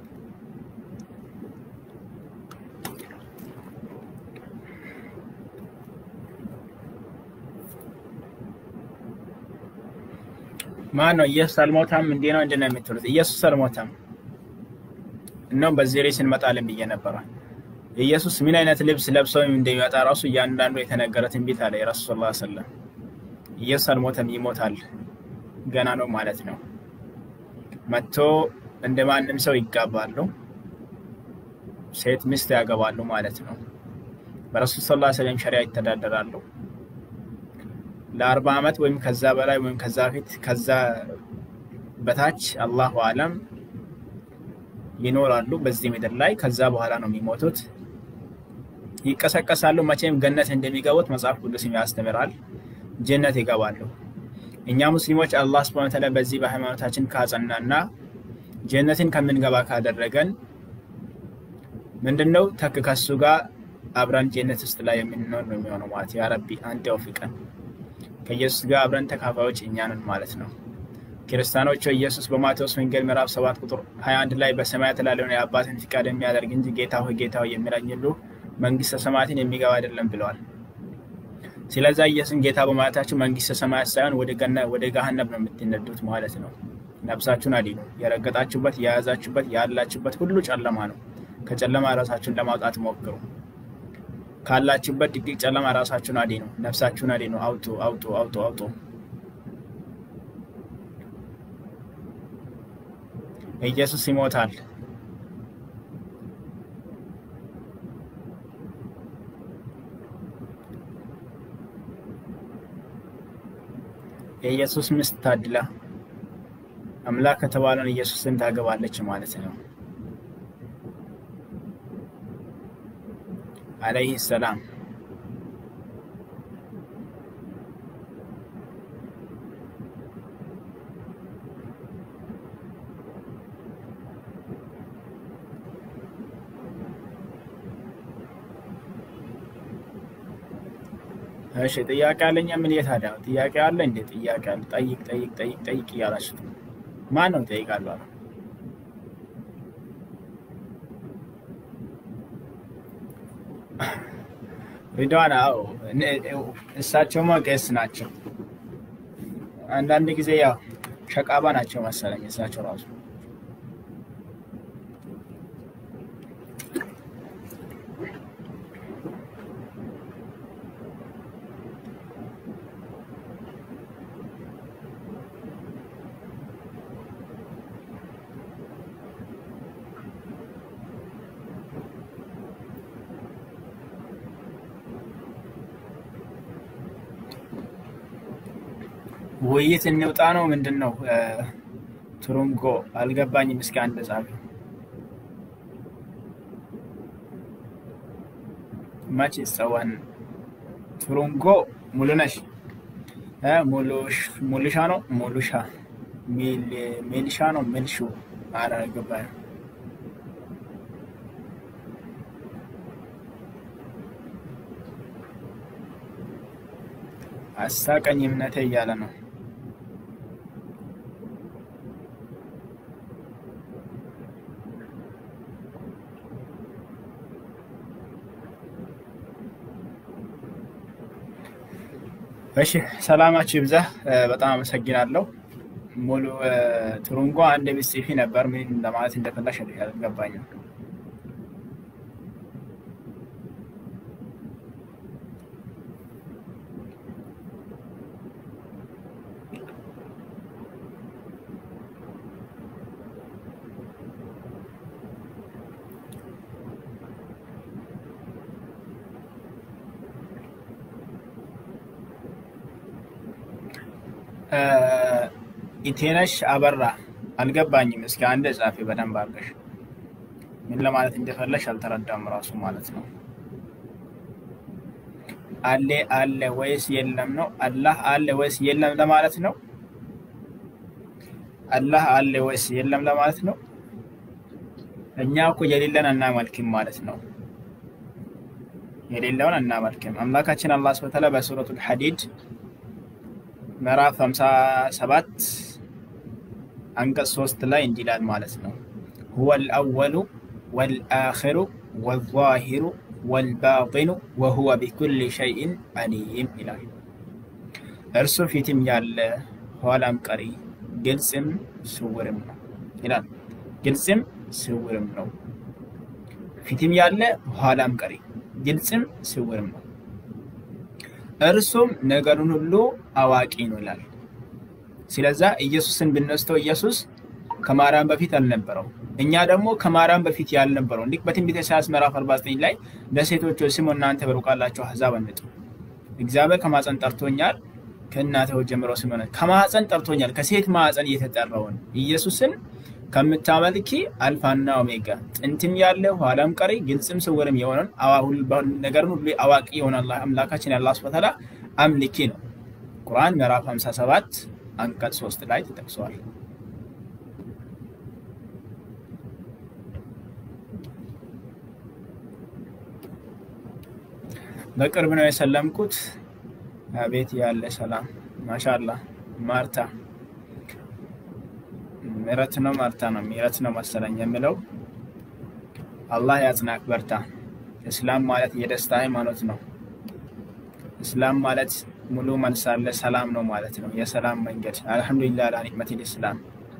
B: ማን ነው ኢየሱስ አልሞታም እንዴ ነው እንደነ የምትሉት ኢየሱስ አልሞታም ነው በዚህ ርዕስ እንመጣለን ብዬ ነበር ኢየሱስ ምን አይነት ልብስ ለብሰው እንደሚመጣ ራሱ ያንዳንዱ የተነገረ ትንቢት አለ የረሱል ሰለላሁ ዐለይሂ ወሰለም ኢየሱስ አልሞተም ይሞታል ገና ነው ማለት ነው መጥቶ እንደማንም ሰው ይጋባሉ ሴት ሚስት ያገባሉ ማለት ነው በረሱል ሰለላሁ ዐለይሂ ወሰለም ሸሪዓ ይተዳደራሉ ለአርባ አመት ወይም ከዛ በላይ ወይም ከዛ ፊት ከዛ በታች አላሁ አለም ይኖራሉ በዚህ ምድር ላይ ከዛ በኋላ ነው የሚሞቱት ይቀሰቀሳሉ መቼም ገነት እንደሚገቡት መጽሐፍ ቅዱስ ያስተምራል ጀነት ይገባሉ እኛ ሙስሊሞች አላህ Subhanahu Wa Ta'ala በዚህ በሃይማኖታችን ካጸናና ጀነትን ከምንገባ ካደረገን ምንድነው ተከከሱ ጋር አብራን ጀነት ውስጥ ላይ የምንኖር ነው የሚሆነው ማለት ያ ረቢ አንተ ወፍቀን ከኢየሱስ ጋር አብረን ተካፋዮች እኛ ነን ማለት ነው ክርስቲያኖች ኢየሱስ በማቴዎስ ወንጌል ምዕራፍ ሰባት ቁጥር ሃያ አንድ ላይ በሰማያት ላለውን የአባትን ፍቃድ የሚያደርግ እንጂ ጌታ ሆይ ጌታ ሆይ የሚለኝ ሁሉ መንግስተ ሰማያትን የሚገባ አይደለም ብለዋል ስለዚህ ኢየሱስን ጌታ በማለታችሁ መንግስተ ሰማያት ሳይሆን ወደ ገነት ወደ ገሃነም ነው የምትነዱት ማለት ነው ነፍሳችሁን አድኑ የረገጣችሁበት ያያዛችሁበት ያላችሁበት ሁሉ ጨለማ ነው ከጨለማ ራሳችሁን ለማውጣት ሞክሩ ካላችሁበት ድቅድቅ ጨለማ ራሳችሁን አድኑ ነፍሳችሁን አድኑ አውጡ አውጡ አውጡ አውጡ ኢየሱስ ይሞታል ኢየሱስ ሚስት ታድላ አምላክ ከተባለው ኢየሱስን ታገባለች ማለት ነው አለይሂ ሰላም እሺ ጥያቄ አለኝ ምን ይታዳ ጥያቄ አለ እንዴ ጥያቄ አለ ጠይቅ ጠይቅ ጠይቅ ጠይቅ ያላችሁ ማን ነው ጠይቃሉ አለ ሪድዋን አው እሳቸው ማቀስ ናቸው አንዳንድ ጊዜ ያው ሸቃባ ናቸው መሰለኝ እሳቸው ራሱ ውይይት እንውጣ ነው ምንድነው ትሩንጎ አልገባኝም እስኪ አንድ ጻፍ ማች ሰዋን ትሩንጎ ሙሉነሽ እ ሙሉሽ ሙሉሻ ነው ሙሉሻ ሚል ሚልሻ ነው ሚልሹ አራ ገባኝ አሳቀኝ እምነቴ እያለ ነው። እሺ ሰላማችሁ ይብዛ። በጣም አመሰግናለሁ። ሙሉ ትሩንጓ አንድ ቢጽፊ ነበር ምን ለማለት እንደፈለሽ አልገባኝም። ኢቴነሽ አበራ አልገባኝም። እስኪ አንድ ጻፊ በደንብ አድርገሽ ምን ለማለት እንደፈለሽ አልተረዳም ራሱ ማለት ነው። አለ አለ ወይስ የለም ነው? አላህ አለ ወይስ የለም ለማለት ነው? አላህ አለ ወይስ የለም ለማለት ነው? እኛ እኮ የሌለን እናመልክም ማለት ነው። የሌለውን እናመልክም። አምላካችን አላህ ሱብሓነሁ ወተዓላ በሱረቱል ሐዲድ ምዕራፍ ሃምሳ ሰባት አንቀጽ ሶስት ላይ እንዲላል ማለት ነው። ሁወል አወሉ ወልአኺሩ ወልዛሂሩ ወልባጢኑ ወሁወ ቢኩሊ ሸይኢን ዓሊም ይላል። እርሱ ፊትም ያለ ኋላም ቀሪ ግልጽም ስውርም ነው ይላል። ግልጽም ስውርም ነው። ፊትም ያለ ኋላም ቀሪ ግልጽም ስውርም ነው። እርሱም ነገሩን ሁሉ አዋቂ ነው ይላል። ስለዚህ ኢየሱስን ብንወስደው ኢየሱስ ከማርያም በፊት አልነበረው፣ እኛ ደግሞ ከማርያም በፊት ያልነበረው እንዲህ በትንቢተ ኢሳይያስ ምዕራፍ አርባ ዘጠኝ ላይ ለሴቶች ስሙ እናንተ በሩቅ ላላችሁ አሕዛብ አንጡ፣ እግዚአብሔር ከማፀን ጠርቶኛል፣ ከእናቴ ጀምሮ ስሙን ከማፀን ጠርቶኛል። ከሴት ማፀን እየተጠራውን ኢየሱስን ከምታመልኪ አልፋና ኦሜጋ ጥንትም ያለ ኋላም ቀሪ ግልጽም ስውርም የሆነን አዋሁል ነገርን ሁሉ አዋቂ የሆነ አላህ አምላካችን አላህ ሱብሓነሁ ወተዓላ አምልኪ ነው። ቁርአን ምዕራፍ ሃምሳ ሰባት አንቀጽ ሶስት ላይ ተጠቅሷል። በቅርብ ነው የሰለምኩት። አቤት ያለ ሰላም ማሻአላህ። ማርታ ምረት ነው ማርታ ነው ምረት ነው መሰለኝ የምለው። አላህ ያጽናክ በርታ። እስላም ማለት የደስታ ሃይማኖት ነው። እስላም ማለት ሙሉ መንሳለ ሰላም ነው ማለት ነው። የሰላም መንገድ አልহামዱሊላህ አላ ኒዕመቲል እስላም።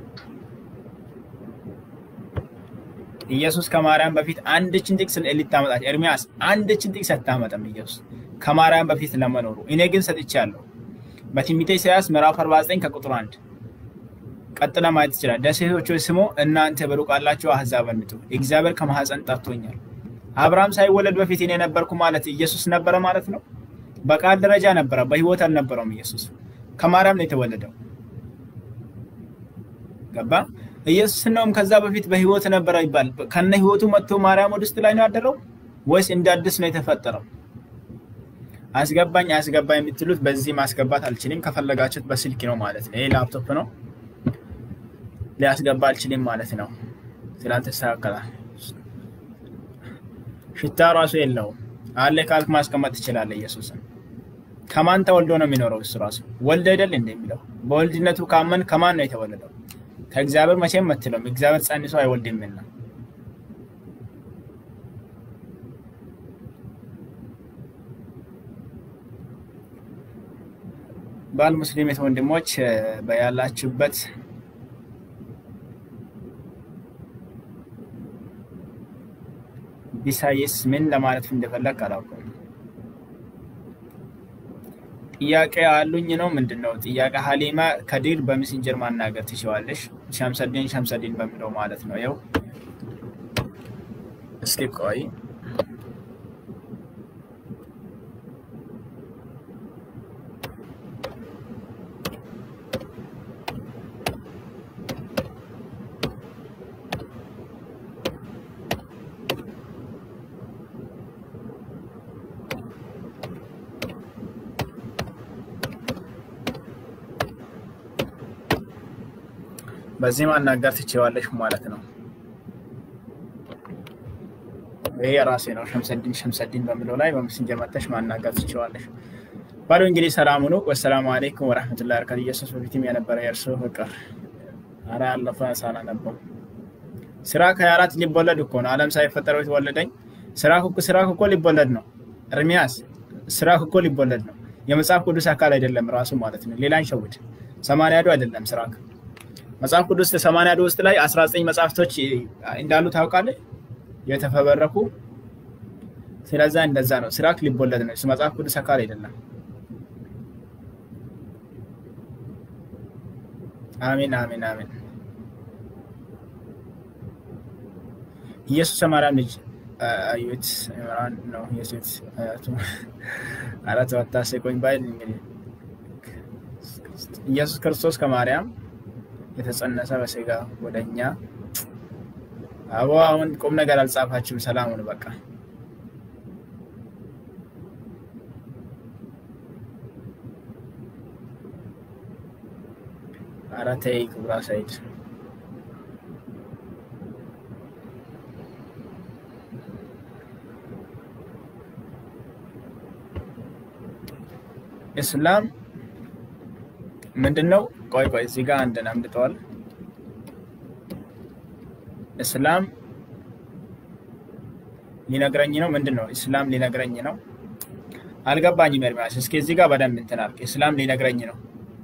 B: ኢየሱስ ከማርያም በፊት አንድችን ጥቅስ ልታመጣች ኤርሚያስ አንድችን ጥቅስ አታመጣም ኢየሱስ ከማርያም በፊት ለመኖሩ። እኔ ግን ሰጥቻለሁ በትንቢተ ኢሳይያስ ምዕራፍ አርባ ዘጠኝ ከቁጥር አንድ ቀጥላ ማየት ይችላል። ለሴቶች ስሙ እናንተ በሩቅ ላላችሁ አሕዛብ አንጡ፣ እግዚአብሔር ከማህፀን ጠርቶኛል። አብርሃም ሳይወለድ በፊት እኔ ነበርኩ ማለት ኢየሱስ ነበረ ማለት ነው። በቃል ደረጃ ነበረ፣ በህይወት አልነበረም። ኢየሱስ ከማርያም ነው የተወለደው። ገባ? ኢየሱስ ነውም ከዛ በፊት በህይወት ነበረ ይባል ከነ ህይወቱ መጥቶ ማርያም ውስጥ ላይ ነው ያደረው ወይስ እንደ አዲስ ነው የተፈጠረው? አስገባኝ አስገባኝ የምትሉት በዚህ ማስገባት አልችልም። ከፈለጋችሁት በስልክ ነው ማለት ነው። ይሄ ላፕቶፕ ነው ሊያስገባ አልችልም ማለት ነው። ስላልተስተካከለ ሽታ ራሱ የለውም። አለ ካልክ ማስቀመጥ ትችላለህ። ኢየሱስን ከማን ተወልዶ ነው የሚኖረው? እሱ ራሱ ወልድ አይደል እንደሚለው በወልድነቱ ካመን ከማን ነው የተወለደው? ከእግዚአብሔር መቼም መጥተለም እግዚአብሔር ጸንሶ አይወልድምና። ባል ሙስሊም ወንድሞች በያላችሁበት ቢሳይስ ምን ለማለት እንደፈለክ አላውቅም። ጥያቄ አሉኝ ነው ምንድነው ጥያቄ? ሀሊማ ከዲር በሜሴንጀር ማናገር ትችላለሽ። ሸምሰዲን ሸምሰዲን በሚለው ማለት ነው። ያው እስኪ ቆይ በዚህ ማናገር ትችላለሽ ማለት ነው። ይሄ ራሴ ነው ሸምሰዲን ሸምሰዲን በሚለው ላይ በሜሴንጀር መጥተሽ ማናገር ትችላለሽ። ባሉ እንግዲህ ሰላም ሁኑ። ወሰላሙ አለይኩም ወራህመቱላሂ ወበረካቱ። ኢየሱስ በፊትም የነበረ የእርሱ ፍቅር አራ አለፈ ሳላ ነበር። ሲራክ ሃያ አራት ሊወለድ እኮ ነው ዓለም ሳይፈጠር የተወለደኝ። ሲራክ እኮ ሲራክ እኮ ሊወለድ ነው። እርሚያስ ሲራክ እኮ ሊወለድ ነው። የመጽሐፍ ቅዱስ አካል አይደለም ራሱ ማለት ነው። ሌላን ሸውድ ሰማንያዱ አይደለም ሲራክ። መጽሐፍ ቅዱስ ሰማንያዱ ውስጥ ላይ አስራ ዘጠኝ መጽሐፍቶች እንዳሉ ታውቃለህ የተፈበረኩ። ስለዛ እንደዛ ነው። ሲራክ ሊወለድ ነው። መጽሐፍ ቅዱስ አካል አይደለም። አሜን አሜን አሜን። ኢየሱስ ሰማራም ልጅ አዩት ኢምራን ነው ኢየሱስ አያቱ አራት ወጣ ሰቆኝ ባይል እንግዲህ ኢየሱስ ክርስቶስ ከማርያም የተጸነሰ በስጋ ወደኛ አቦ አሁን ቁም ነገር አልጻፋችሁም። ሰላሙን በቃ አራተይ ክብራ ሳይድ እስላም ምንድነው? ቆይ ቆይ እዚህ ጋር አንድ አምጥቷል። እስላም ሊነግረኝ ነው። ምንድነው እስላም ሊነግረኝ ነው? አልገባኝም። ኤርሚያስ እስኪ እዚህ ጋር በደንብ እንትን አልክ። እስላም ሊነግረኝ ነው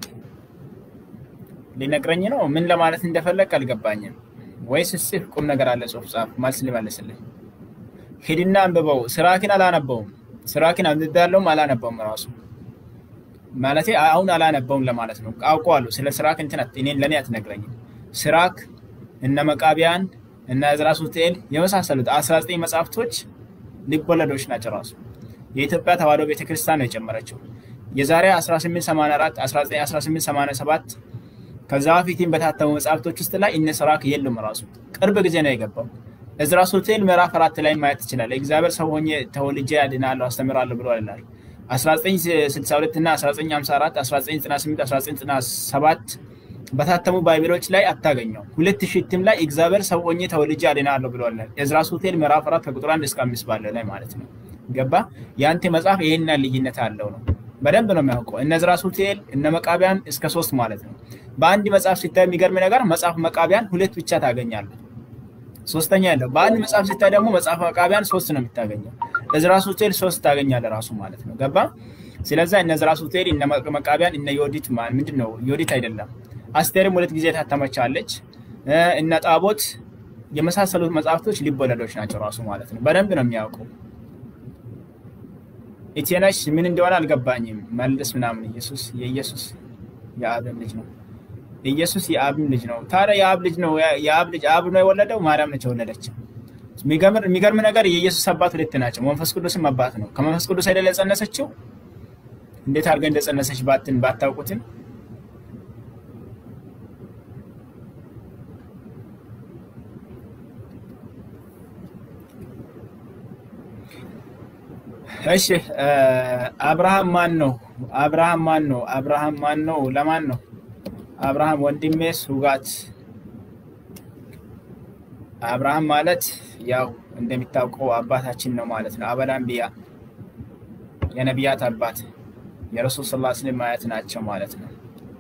B: ሊነግረኝ ነው ምን ለማለት እንደፈለክ አልገባኝም። ወይስ ጽፍ ቁም ነገር አለ ጽፍ ጻፍ መልስ ሊመልስልኝ ሂድና አንብበው። ሲራክን አላነበውም። ሲራክን አንብቤያለሁ አላነበውም ራሱ ማለቴ አሁን አላነበውም ለማለት ነው። አውቀዋለሁ ስለ ሲራክ እንትን እኔን ለኔ አትነግረኝም። ሲራክ እነ መቃቢያን እነ ዕዝራ ሱቱኤል የመሳሰሉት አስራ ዘጠኝ መጽሐፍቶች ሊወለዶች ናቸው። ራሱ የኢትዮጵያ ተዋሕዶ ቤተክርስቲያን ነው የጨመረችው። የዛሬ አስራ ስምንት ሰማንያ አራት አስራ ስምንት ሰማንያ ሰባት ከዛ በፊትም በታተሙ መጽሐፍቶች ውስጥ ላይ እነ ሲራክ የሉም። ራሱ ቅርብ ጊዜ ነው የገባው። ዕዝራ ሱቱኤል ምዕራፍ አራት ላይ ማየት ይችላል። እግዚአብሔር ሰው ሆኜ ተወልጄ አድናለሁ አስተምራለሁ ብሎ አላል። አስራ ዘጠኝ ስልሳ ሁለት እና አስራ ዘጠኝ ሃምሳ አራት አስራ ዘጠኝ ዘጠና ስምንት አስራ ዘጠኝ ዘጠና ሰባት በታተሙ ባይብሎች ላይ አታገኘው። ሁለት ሺህ እትም ላይ እግዚአብሔር ሰው ሆኜ ተወልጄ አድናለሁ ብሎ አላል። ዕዝራ ሱቱኤል ምዕራፍ አራት ከቁጥር አንድ እስከ አምስት ባለው ላይ ማለት ነው። ገባ? ያንተ መጽሐፍ ይሄን ልዩነት አለው ነው። በደንብ ነው የሚያውቀው። እነ ዕዝራ ሱቱኤል እነ መቃቢያን እስከ ሶስት ማለት ነው። በአንድ መጽሐፍ ሲታይ የሚገርም ነገር መጽሐፍ መቃቢያን ሁለት ብቻ ታገኛለህ። ሶስተኛ ያለው በአንድ መጽሐፍ ሲታይ ደግሞ መጽሐፍ መቃቢያን ሶስት ነው የምታገኘው። ዕዝራ ሱቱኤል ሶስት ታገኛለህ ራሱ ማለት ነው። ገባ? ስለዚህ እነ ዕዝራ ሱቱኤል እነ መቃቢያን እነ ዮዲት ማለት ምንድነው? ዮዲት አይደለም አስቴርም ሁለት ጊዜ ታተመቻለች። እነ ጣቦት የመሳሰሉት መጽሐፍቶች ሊወለዶች ናቸው ራሱ ማለት ነው። በደንብ ነው የሚያውቀው። ኢቲናሽ ምን እንደሆነ አልገባኝም። መልስ ምናምን ኢየሱስ የኢየሱስ የአብ ልጅ ነው። ኢየሱስ የአብ ልጅ ነው። ታዲያ የአብ ልጅ ነው። የአብ ልጅ አብ ነው የወለደው፣ ማርያም ነች የወለደችው። የሚገርም የሚገርም ነገር የኢየሱስ አባት ሁለት ናቸው። መንፈስ ቅዱስም አባት ነው። ከመንፈስ ቅዱስ አይደለ የጸነሰችው? እንዴት አድርጋ እንደጸነሰች ባትን ባታውቁትም እሺ አብርሃም ማን ነው? አብርሃም ማን ነው? አብርሃም ማን ነው? ለማን ነው? አብርሃም ወንድሜ ሱጋት። አብርሃም ማለት ያው እንደሚታወቀው አባታችን ነው ማለት ነው። አበል አንቢያ የነቢያት አባት የረሱል ሰለላሁ ዐለይሂ ወሰለም አያት ናቸው ማለት ነው።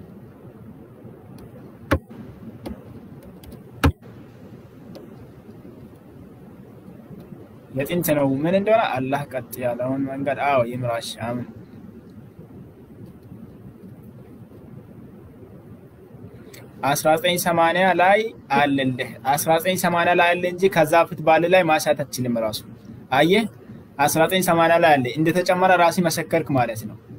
B: የጥንት ነው ምን እንደሆነ አላህ ቀጥ ያለውን መንገድ አዎ ይምራሽ። አሜን። አስራ ዘጠኝ ሰማንያ ላይ አለልህ አስራ ዘጠኝ ሰማንያ ላይ አለ እንጂ ከዛ ፊት ባለ ላይ ማሳት አትችልም ራሱ። አየህ አስራ ዘጠኝ ሰማንያ ላይ አለ እንደተጨመረ ራሲ መሰከርክ ማለት ነው።